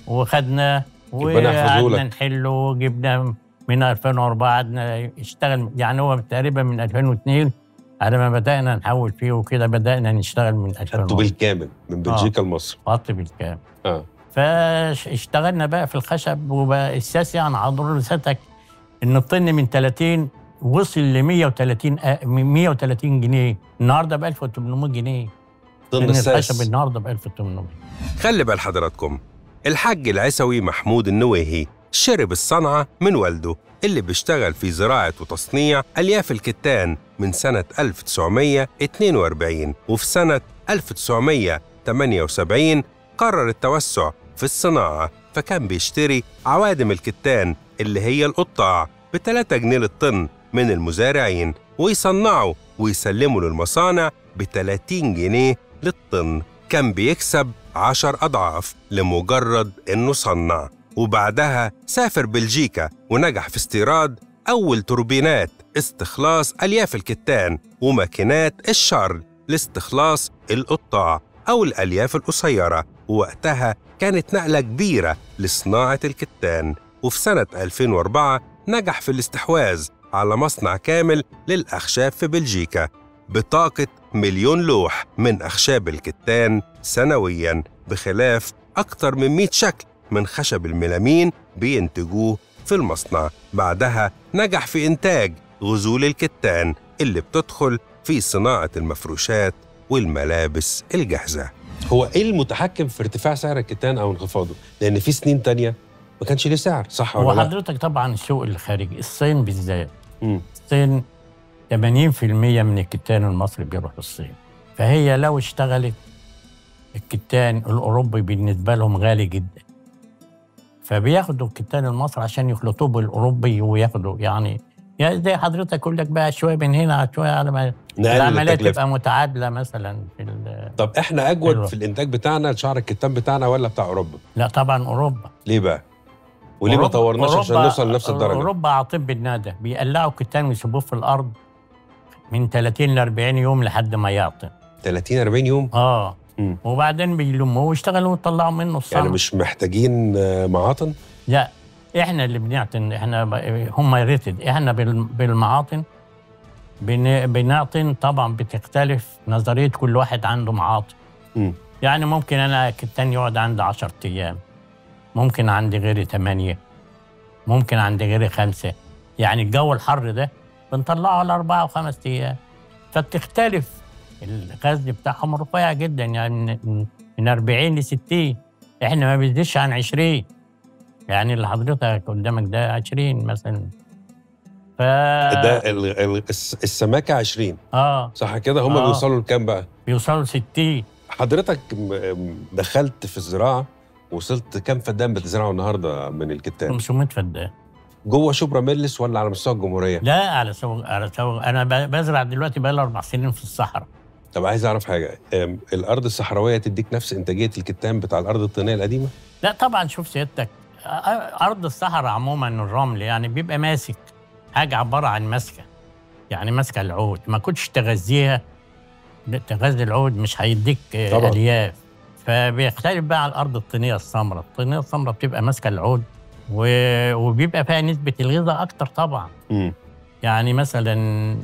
Speaker 5: وخدناه وقعدنا نحله وجبناه من ألفين وأربعة قعدنا اشتغل، يعني هو تقريبا من ألفين واثنين على ما بدأنا نحول فيه وكده بدأنا نشتغل من ألفين وأربعة.
Speaker 9: خدته بالكامل من بلجيكا
Speaker 5: آه.
Speaker 9: لمصر.
Speaker 5: خدت بالكامل.
Speaker 9: اه
Speaker 5: فاشتغلنا بقى في الخشب وبقى الساس يعني حضرتك ان الطن من ثلاثين وصل ل مية وثلاثين مية وثلاثين جنيه، النهارده ب ألف وثمانمائة جنيه.
Speaker 9: طن الساس
Speaker 5: الخشب النهارده ب ألف وثمانمائة.
Speaker 2: خلي بال حضراتكم، الحاج العسوي محمود النويهي شرب الصنعة من والده اللي بيشتغل في زراعة وتصنيع ألياف الكتان من سنة ألف وتسعمائة واثنين وأربعين، وفي سنة ألف وتسعمائة وثمانية وسبعين قرر التوسع في الصناعة، فكان بيشتري عوادم الكتان اللي هي القطاع بثلاثة جنيه للطن من المزارعين ويصنعوا ويسلموا للمصانع بثلاثين جنيه للطن. كان بيكسب عشر أضعاف لمجرد إنه صنع. وبعدها سافر بلجيكا ونجح في استيراد أول توربينات استخلاص ألياف الكتان وماكينات الشرل لاستخلاص القطاع أو الألياف القصيرة، ووقتها كانت نقلة كبيرة لصناعة الكتان. وفي سنة ألفين وأربعة نجح في الاستحواذ على مصنع كامل للأخشاب في بلجيكا بطاقة مليون لوح من أخشاب الكتان سنوياً، بخلاف أكثر من مئة شكل من خشب الميلامين بينتجوه في المصنع. بعدها نجح في إنتاج غزول الكتان اللي بتدخل في صناعة المفروشات والملابس الجاهزة.
Speaker 9: هو إيه المتحكم في ارتفاع سعر الكتان أو انخفاضه؟ لأن في سنين تانية ما كانش ليه سعر، صح ولا لا؟
Speaker 5: وحضرتك طبعا السوق الخارجي، الصين بالذات. الصين ثمانين بالمئة من الكتان المصري بيروح للصين، فهي لو اشتغلت الكتان الأوروبي بالنسبة لهم غالي جدا، فبياخدوا الكتان المصري عشان يخلطوه بالأوروبي وياخدوا يعني يعني زي حضرتك أقول لك بقى شوية من هنا شوية على ما العملية تبقى متعادلة مثلا في.
Speaker 9: طب احنا أجود الوقت في الإنتاج بتاعنا شعر الكتان بتاعنا ولا بتاع أوروبا؟
Speaker 5: لا طبعا أوروبا.
Speaker 9: ليه بقى؟ وليه ما طورناش عشان نوصل لنفس الدرجة؟
Speaker 5: أوروبا عاطب بالنادى، بيقلعوا الكتان ويسيبوه في الأرض من ثلاثين ل أربعين يوم لحد ما يعطن.
Speaker 9: ثلاثين أربعين يوم؟
Speaker 5: اه مم. وبعدين بيلموه ويشتغلوا ويطلعوا منه الصنع.
Speaker 9: يعني مش محتاجين معاطن؟
Speaker 5: لا احنا اللي بنعطن، احنا هم ريتد، احنا بالمعاطن بنعطن. طبعا بتختلف نظريه كل واحد عنده معاطن. م. يعني ممكن انا كتان يقعد عندي عشرة ايام، ممكن عندي غيري ثمانية، ممكن عندي غيري خمسة. يعني الجو الحر ده بنطلعه على أربعة وخمس ايام، فبتختلف. الغزل بتاعهم رفيع جدا، يعني من أربعين ل ستين، احنا ما بيزيدش عن عشرين. يعني اللي حضرتك قدامك ده عشرين مثلا. ف
Speaker 9: ده السماكه عشرين.
Speaker 5: اه
Speaker 9: صح كده. هم آه. بيوصلوا لكام بقى؟
Speaker 5: بيوصلوا ستين.
Speaker 9: حضرتك دخلت في الزراعه، وصلت كام فدان بتزرعوا النهارده من الكتان؟
Speaker 5: خمسمائة فدان.
Speaker 9: جوه شبرا ميلس ولا على مستوى الجمهوريه؟
Speaker 5: لا على سو... على سو... انا بزرع دلوقتي بقى لي اربع سنين في الصحراء.
Speaker 9: طب عايز اعرف حاجه، الارض الصحراويه تديك نفس انتاجيه الكتان بتاع الارض الطينيه القديمه؟
Speaker 5: لا طبعا. شوف سيادتك، ارض الصحراء عموما الرمل يعني بيبقى ماسك حاجه عباره عن مسكه، يعني ماسكه العود، ما كنتش تغذيها. تغذي العود مش هيديك الياف. فبيختلف بقى على الارض الطينيه السمراء. الطينيه السمراء بتبقى ماسكه العود وبيبقى فيها نسبة الغذاء أكتر طبعاً. م. يعني مثلاً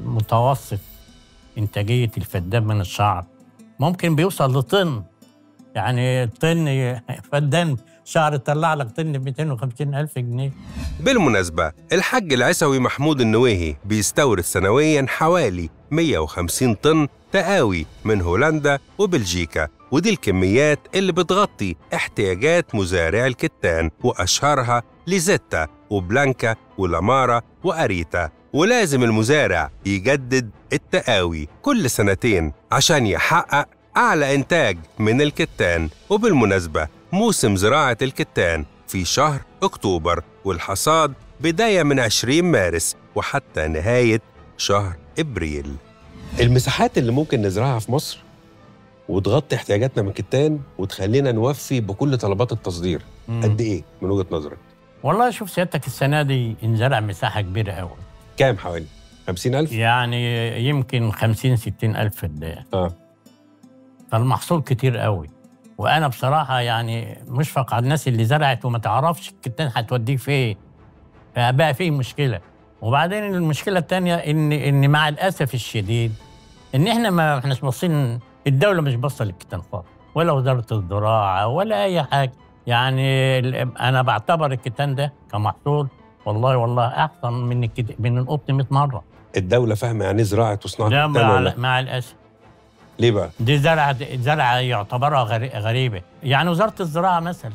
Speaker 5: متوسط إنتاجية الفدان من الشعر ممكن بيوصل لطن. يعني الطن فدان شهر تطلع لك طن ب مئتين وخمسين ألف جنيه.
Speaker 2: بالمناسبة الحاج العيسوي محمود النويهي بيستورد سنوياً حوالي مئة وخمسين طن تقاوي من هولندا وبلجيكا، ودي الكميات اللي بتغطي احتياجات مزارع الكتان، وأشهرها ليزيتا وبلانكا ولامارا وأريتا. ولازم المزارع يجدد التقاوي كل سنتين عشان يحقق أعلى إنتاج من الكتان. وبالمناسبة موسم زراعة الكتان في شهر أكتوبر، والحصاد بداية من عشرين مارس وحتى نهاية شهر إبريل. المساحات اللي ممكن نزرعها في مصر وتغطي احتياجاتنا من الكتان وتخلينا نوفي بكل طلبات التصدير قد إيه من وجهة نظرك؟
Speaker 5: والله شوف سيادتك السنة دي انزرع مساحة كبيرة قوي.
Speaker 2: كام حوالي؟ خمسين ألف؟
Speaker 5: يعني يمكن خمسين ستين ألف فدان.
Speaker 2: آه.
Speaker 5: فالمحصول كتير قوي، وأنا بصراحة يعني مشفق على الناس اللي زرعت وما تعرفش الكتان هتوديه فين، فبقى فيه مشكلة. وبعدين المشكلة الثانية إن إن مع الأسف الشديد إن إحنا ما إحناش باصين، الدولة مش باصة للكتان خالص، ولا وزارة الزراعة ولا أي حاجة. يعني أنا بعتبر الكتان ده كمحصول والله والله أحسن من الكت... من القطن مئة مرة.
Speaker 2: الدولة فاهمة يعني زراعة وصناعة
Speaker 5: لا
Speaker 2: الكتان
Speaker 5: مع,
Speaker 2: ولا؟
Speaker 5: مع الأسف.
Speaker 2: ليه بقى؟
Speaker 5: دي زرعة زرعة يعتبرها غريبة. يعني وزارة الزراعة مثلا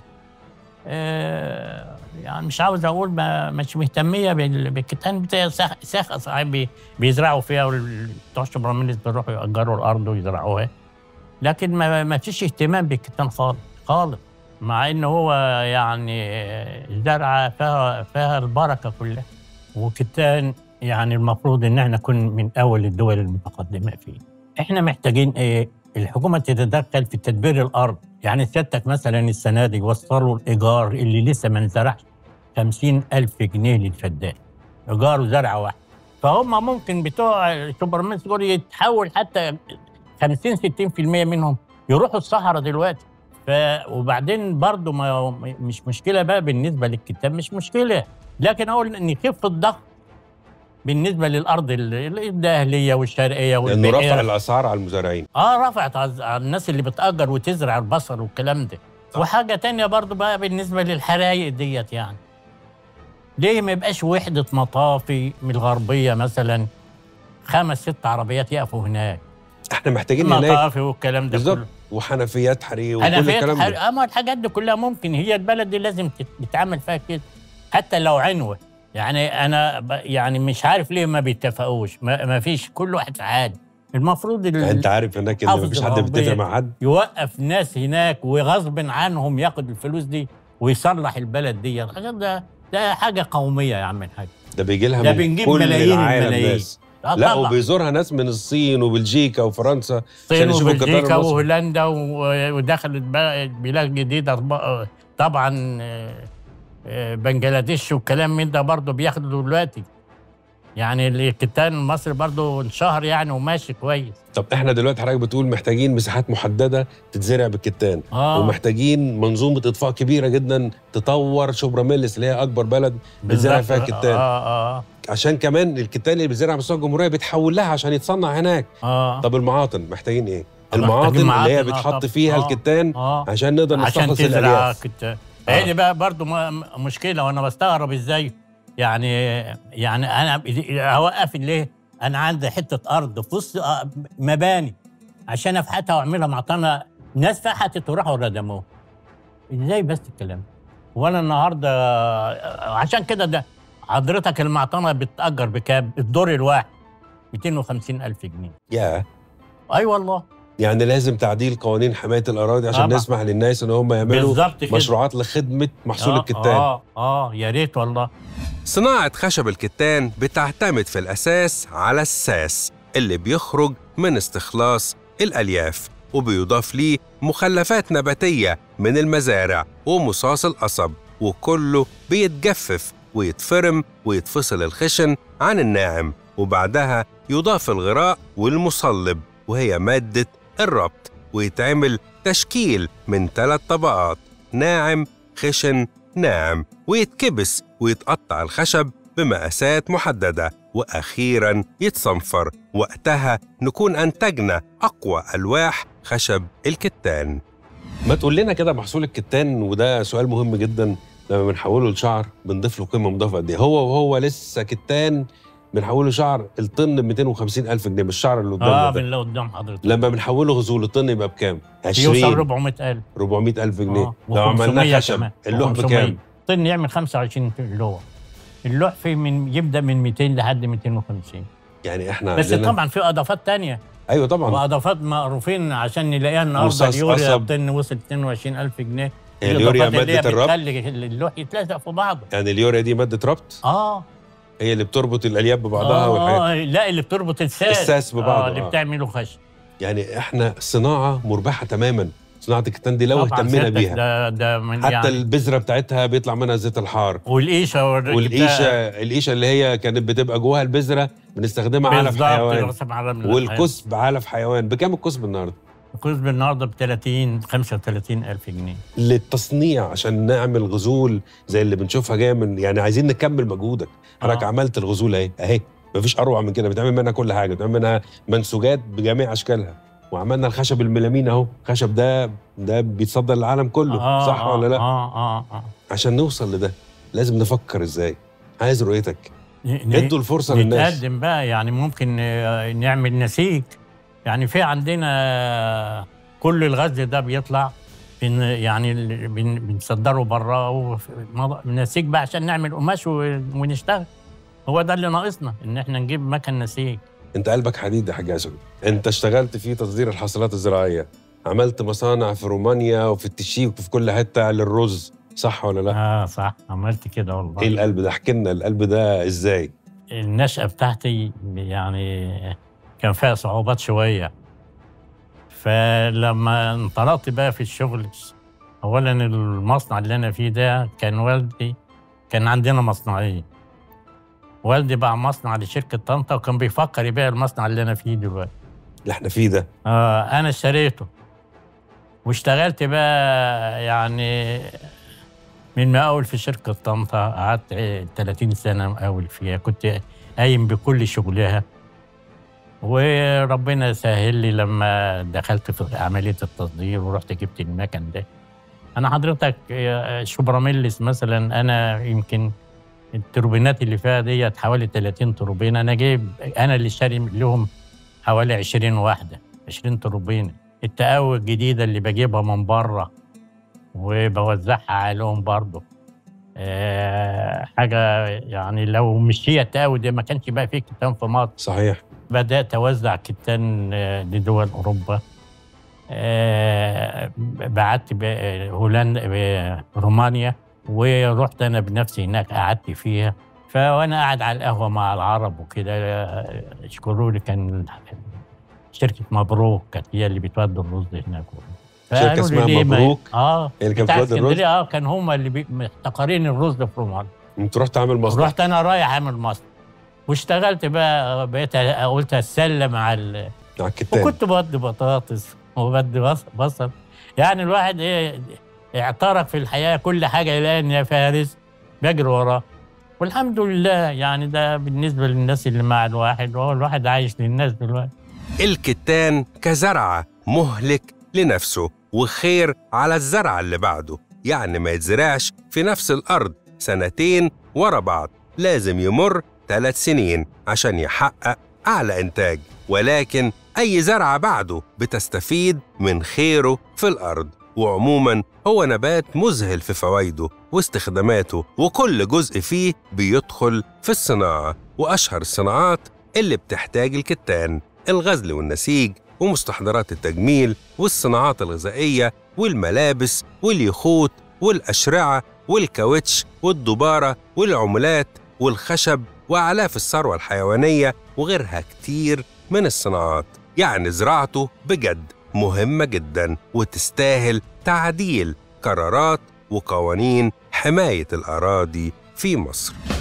Speaker 5: آه يعني مش عاوز أقول ما مش مهتمية بالكتان بتاع ساخة صاحب بيزرعوا فيها، بتوع شبرا بيروحوا يأجروا الأرض ويزرعوها، لكن ما ما فيش اهتمام بالكتان خالص خالص، مع إنه هو يعني زرعة فيها فيها البركة كلها. وكتان يعني المفروض إن احنا نكون من أول الدول المتقدمة فيه. احنا محتاجين ايه؟ الحكومة تتدخل في تدبير الأرض. يعني سيادتك مثلا السنة دي وصلوا الإيجار اللي لسه ما انزرعش خمسين ألف جنيه للفدان، إيجار زرعة واحد. فهم ممكن بتوع سوبر ميس دول يتحول حتى خمسين ستين في المية منهم يروحوا الصحراء دلوقتي. ف وبعدين برضو ما مش مشكلة بقى بالنسبة للكتاب، مش مشكلة، لكن أقول إن يخف الضغط بالنسبة للأرض الداهلية والشرقية
Speaker 2: والبحيرة، لأنه رفع الأسعار على المزارعين.
Speaker 5: آه رفعت على الناس اللي بتأجر وتزرع البصل والكلام ده. صح. وحاجة تانية برضو بقى بالنسبة للحرايق ديت، يعني ليه ما يبقاش وحدة مطافي من الغربية مثلا خمس ست عربيات يقفوا هناك؟
Speaker 2: احنا محتاجين هناك
Speaker 5: مطافي والكلام ده
Speaker 2: بالظبط،
Speaker 5: كله،
Speaker 2: وحنفيات حريق وكل الكلام ده.
Speaker 5: اما الحاجات دي كلها ممكن، هي البلد دي لازم تتعامل فيها كده حتى لو عنوة. يعني انا يعني مش عارف ليه ما بيتفقوش، ما, ما فيش كل واحد في حاجه. المفروض
Speaker 2: يعني انت عارف هناك ان مفيش حد بيتفق مع حد،
Speaker 5: يوقف ناس هناك وغصب عنهم ياخد الفلوس دي ويصلح البلد دي. ده ده حاجه قوميه يا عم الحاج،
Speaker 2: ده بيجي لها
Speaker 5: ده
Speaker 2: من
Speaker 5: بنجيب
Speaker 2: كل
Speaker 5: ملايين
Speaker 2: العالم
Speaker 5: الملايين.
Speaker 2: ناس. لا وبيزورها ناس من الصين وبلجيكا وفرنسا
Speaker 5: عشان يشوفوا الكتان المصري، وهولندا ودخلت بلاد جديده طبعا بنجلاديش والكلام من ده برضه بياخدوا دلوقتي. يعني الكتان المصري برضه انشهر يعني وماشي كويس.
Speaker 2: طب احنا دلوقتي حضرتك بتقول محتاجين مساحات محدده تتزرع بالكتان،
Speaker 5: آه.
Speaker 2: ومحتاجين منظومه اطفاء كبيره جدا تطور شبرا ميلس اللي هي اكبر بلد بتزرع فيها كتان.
Speaker 5: آه آه.
Speaker 2: عشان كمان الكتان اللي بيزرع مستوى الجمهوريه بيتحول لها عشان يتصنع هناك.
Speaker 5: آه.
Speaker 2: طب المعاطن محتاجين ايه؟ المعاطن اللي هي بتحط فيها آه. الكتان آه. عشان نقدر نستخلص الالياف.
Speaker 5: كتان هي دي بقى برضه مشكله، وانا بستغرب ازاي يعني يعني انا اوقف ليه؟ انا عندي حته ارض في وسط مباني عشان افحتها واعملها معطنه، ناس فحتت وراحوا ردموها. ازاي بس الكلام؟ وانا النهارده عشان كده ده حضرتك المعطنه بتأجر بكام؟ الدور الواحد مئتين وخمسين ألف جنيه.
Speaker 2: ياه.
Speaker 5: اي والله.
Speaker 2: يعني لازم تعديل قوانين حماية الأراضي عشان طبعا نسمح للناس إن هم يعملوا مشروعات لخدمة محصول
Speaker 5: آه
Speaker 2: الكتان.
Speaker 5: آه آه يا ريت والله.
Speaker 2: صناعة خشب الكتان بتعتمد في الأساس على الساس اللي بيخرج من استخلاص الألياف، وبيضاف ليه مخلفات نباتية من المزارع ومصاص القصب، وكله بيتجفف ويتفرم ويتفصل الخشن عن الناعم، وبعدها يضاف الغراء والمصلب وهي مادة الربط، ويتعمل تشكيل من ثلاث طبقات: ناعم، خشن، ناعم، ويتكبس ويتقطع الخشب بمقاسات محددة، وأخيراً يتصنفر. وقتها نكون أنتجنا أقوى ألواح خشب الكتان.
Speaker 9: ما تقول لنا كده محصول الكتان، وده سؤال مهم جدا، لما بنحوله لشعر بنضيف له قيمه مضافه قد ايه؟ هو وهو لسه كتان بنحوله شعر الطن ب مئتين وخمسين ألف جنيه، بالشعر اللي قدامنا
Speaker 5: اه
Speaker 9: ده.
Speaker 5: اللي قدام حضرتك
Speaker 9: لما بنحوله غزول الطن يبقى بكام؟ عشرين
Speaker 5: يوصل أربعمية ألف
Speaker 9: أربعمية ألف جنيه.
Speaker 5: آه.
Speaker 9: لو عملناه خشب
Speaker 5: كمان.
Speaker 9: اللوح بكام؟
Speaker 5: طن يعمل خمسة وعشرين لوح. اللوح فيه من يبدا من مئتين لحد مئتين وخمسين.
Speaker 9: يعني احنا
Speaker 5: بس
Speaker 9: عندنا...
Speaker 5: طبعا في اضافات تانية.
Speaker 9: ايوه طبعا،
Speaker 5: واضافات معروفين عشان نلاقيها النهارده. اليوريا الطن وصل اثنين وعشرين ألف جنيه.
Speaker 9: اليوريا ماده الربط،
Speaker 5: بتخلي اللوح يتلزق في بعضه.
Speaker 9: يعني اليوريا دي ماده ربط؟
Speaker 5: اه
Speaker 9: هي اللي بتربط الالياف ببعضها.
Speaker 5: آه
Speaker 9: والحاجات
Speaker 5: اه لا، اللي بتربط الساس
Speaker 9: الساس ببعضه.
Speaker 5: اه اللي بتعمله خشب.
Speaker 9: يعني احنا صناعه مربحه تماما، صناعه الكتان دي لو اهتمينا بيها.
Speaker 5: ده ده من
Speaker 9: حتى
Speaker 5: يعني
Speaker 9: البذره بتاعتها بيطلع منها زيت الحار،
Speaker 5: والقيشه
Speaker 9: والقيشه القيشه اللي هي كانت بتبقى جواها البذره بنستخدمها علف حيوان، والكسب علف حيوان. بكام الكسب النهارده؟
Speaker 5: الكسب النهارده ب ثلاثين خمسة وثلاثين ألف جنيه
Speaker 9: للتصنيع عشان نعمل غزول زي اللي بنشوفها جايه من، يعني عايزين نكمل مجهودك. حضرتك آه. عملت الغزول اهي اهي، مفيش اروع من كده، بتعمل منها كل حاجه، بتعمل منها منسوجات بجميع اشكالها. وعملنا الخشب الميلامين اهو، الخشب ده ده بيتصدر للعالم كله. آه صح
Speaker 5: آه
Speaker 9: ولا لا؟
Speaker 5: آه آه آه.
Speaker 9: عشان نوصل لده لازم نفكر ازاي. عايز رؤيتك، ادوا الفرصه للناس.
Speaker 5: نتقدم بقى، يعني ممكن نعمل نسيج. يعني في عندنا كل الغزل ده بيطلع بن يعني بن بنصدره بره، ونسيج بقى عشان نعمل قماش ونشتغل. هو ده اللي ناقصنا، ان احنا نجيب مكن نسيج.
Speaker 9: انت قلبك حديد يا حاج عشان انت اشتغلت في تصدير الحاصلات الزراعيه، عملت مصانع في رومانيا وفي التشيك وفي كل حته للرز، صح ولا لا؟
Speaker 5: اه صح، عملت كده والله.
Speaker 9: ايه القلب ده؟ احكي لنا القلب ده ازاي؟
Speaker 5: النشأة بتاعتي يعني كان فيها صعوبات شويه، فلما انطلقت بقى في الشغل، اولا المصنع اللي انا فيه ده كان والدي، كان عندنا مصنعين. والدي باع مصنع لشركه طنطا، وكان بيفكر يبيع المصنع اللي انا فيه دلوقتي
Speaker 9: اللي احنا فيه ده.
Speaker 5: اه انا اشتريته واشتغلت بقى، يعني من مقاول في شركه طنطا. قعدت ثلاثين سنه مقاول فيها، كنت قايم بكل شغلها. وربنا سهل لي لما دخلت في عمليه التصدير ورحت جبت المكن ده. انا حضرتك شبراميلس مثلا، انا يمكن التوربينات اللي فيها ديت حوالي ثلاثين توربينه، انا جايب انا اللي شاري لهم حوالي عشرين واحده، عشرين توربينه. التقاوي الجديده اللي بجيبها من بره وبوزعها عليهم برضه. أه حاجه يعني لو مش هي التقاوي دي ما كانش بقى فيه كتان في مصر.
Speaker 9: صحيح.
Speaker 5: بدات اوزع كتان لدول اوروبا. أه بعت هولندا، رومانيا، ورحت انا بنفسي هناك قعدت فيها. فوانا قاعد على القهوه مع العرب وكده يشكروا لي، كان شركه مبروك كانت هي اللي بتودي الرز هناك.
Speaker 9: شركه اسمها مبروك؟
Speaker 5: اه
Speaker 9: اللي كانت بتودي الرز؟
Speaker 5: اه كان هم اللي محتقرين الرز في رومانيا.
Speaker 9: انت رحت تعمل مصنع؟
Speaker 5: رحت انا رايح اعمل مصنع، واشتغلت بقى، بقيت قلت اتسلى مع ال
Speaker 9: مع الكتان،
Speaker 5: وكنت بدي بطاطس وبدي بصل. يعني الواحد ايه اعترف في الحياه، كل حاجه يلاقي ان فيها رزق بيجري وراه، والحمد لله. يعني ده بالنسبه للناس اللي مع الواحد، وهو الواحد عايش للناس دلوقتي.
Speaker 2: الكتان كزرعه مهلك لنفسه وخير على الزرعه اللي بعده، يعني ما يتزرعش في نفس الارض سنتين ورا بعض، لازم يمر ثلاث سنين عشان يحقق اعلى انتاج. ولكن اي زرعه بعده بتستفيد من خيره في الارض. وعموماً هو نبات مذهل في فوائده واستخداماته، وكل جزء فيه بيدخل في الصناعة. وأشهر الصناعات اللي بتحتاج الكتان: الغزل والنسيج، ومستحضرات التجميل، والصناعات الغذائية، والملابس، واليخوت، والأشرعة، والكاوتش، والدبارة، والعملات، والخشب، وأعلاف الثروة الحيوانية، وغيرها كتير من الصناعات. يعني زراعته بجد مهمة جداً، وتستاهل تعديل قرارات وقوانين حماية الأراضي في مصر.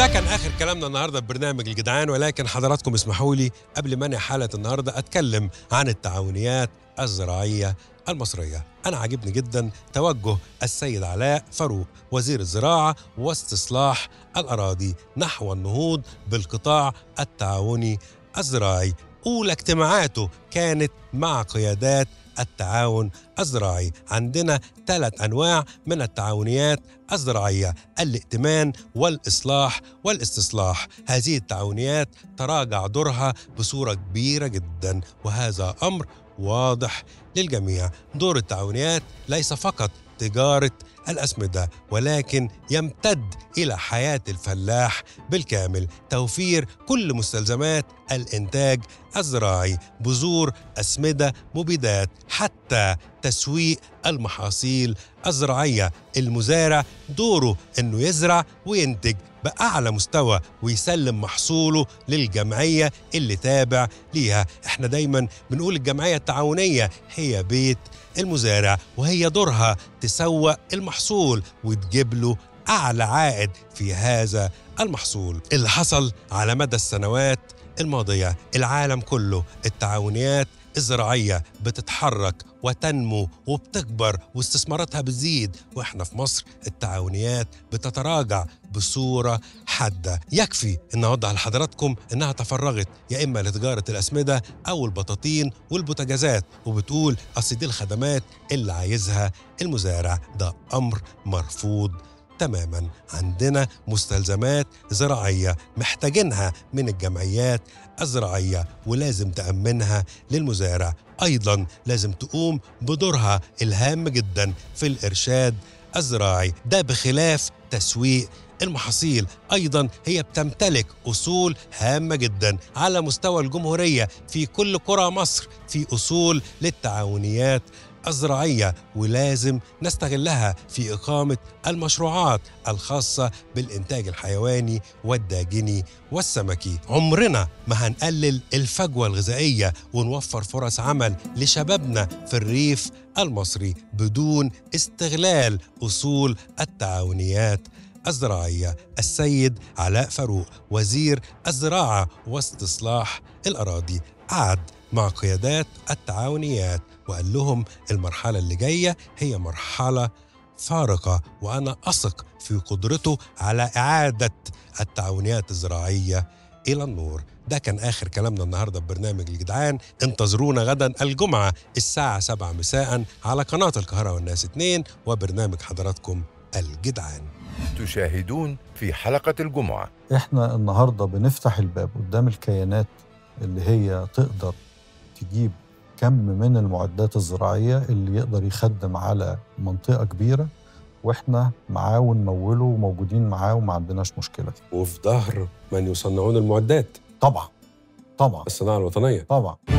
Speaker 2: ده كان آخر كلامنا النهاردة في برنامج الجدعان، ولكن حضراتكم اسمحوا لي قبل ما أنهي حلقة النهاردة أتكلم عن التعاونيات الزراعية المصرية. أنا عاجبني جدا توجه السيد علاء فاروق وزير الزراعة واستصلاح الأراضي نحو النهوض بالقطاع التعاوني الزراعي. أولى اجتماعاته كانت مع قيادات التعاون الزراعي. عندنا ثلاث أنواع من التعاونيات الزراعية: الائتمان والإصلاح والاستصلاح. هذه التعاونيات تراجع دورها بصورة كبيرة جدا، وهذا أمر واضح للجميع. دور التعاونيات ليس فقط تجارة الأسمدة، ولكن يمتد إلى حياة الفلاح بالكامل. توفير كل مستلزمات الإنتاج الزراعي، بذور، أسمدة، مبيدات، حتى تسويق المحاصيل الزراعية. المزارع دوره إنه يزرع وينتج بأعلى مستوى ويسلم محصوله للجمعية اللي تابع ليها. احنا دايما بنقول الجمعية التعاونية هي بيت المزارع، وهي دورها تسوق المحصول وتجيب له أعلى عائد في هذا المحصول. اللي حصل على مدى السنوات الماضية، العالم كله التعاونيات الزراعية بتتحرك وتنمو وبتكبر واستثماراتها بتزيد، واحنا في مصر التعاونيات بتتراجع بصورة حادة. يكفي ان اوضح لحضراتكم انها تفرغت يا اما لتجارة الاسمدة او البطاطين والبوتاجازات، وبتقول اصل دي الخدمات اللي عايزها المزارع. ده امر مرفوض تماما. عندنا مستلزمات زراعية محتاجينها من الجمعيات الزراعية ولازم تأمنها للمزارع. أيضا لازم تقوم بدورها الهام جدا في الإرشاد الزراعي، ده بخلاف تسويق المحاصيل. أيضا هي بتمتلك أصول هامة جدا على مستوى الجمهورية. في كل قرى مصر في أصول للتعاونيات الزراعية، ولازم نستغلها في إقامة المشروعات الخاصة بالإنتاج الحيواني والداجني والسمكي. عمرنا ما هنقلل الفجوة الغذائية ونوفر فرص عمل لشبابنا في الريف المصري بدون استغلال أصول التعاونيات الزراعية. السيد علاء فاروق وزير الزراعة واستصلاح الأراضي قعد مع قيادات التعاونيات وقال لهم المرحلة اللي جاية هي مرحلة فارقة، وأنا أثق في قدرته على إعادة التعاونيات الزراعية إلى النور. ده كان آخر كلامنا النهاردة ببرنامج الجدعان. انتظرونا غدا الجمعة الساعة سبعة مساء على قناة القاهرة والناس اتنين وبرنامج حضراتكم الجدعان.
Speaker 1: تشاهدون في حلقة الجمعة.
Speaker 10: احنا النهاردة بنفتح الباب قدام الكيانات اللي هي تقدر تجيب كم من المعدات الزراعية اللي يقدر يخدم على منطقة كبيرة، واحنا معاه ونموله وموجودين معاه وما عندناش مشكلة.
Speaker 9: وفي ظهر من يصنعون المعدات.
Speaker 10: طبعا طبعا
Speaker 9: الصناعة الوطنية
Speaker 10: طبعا.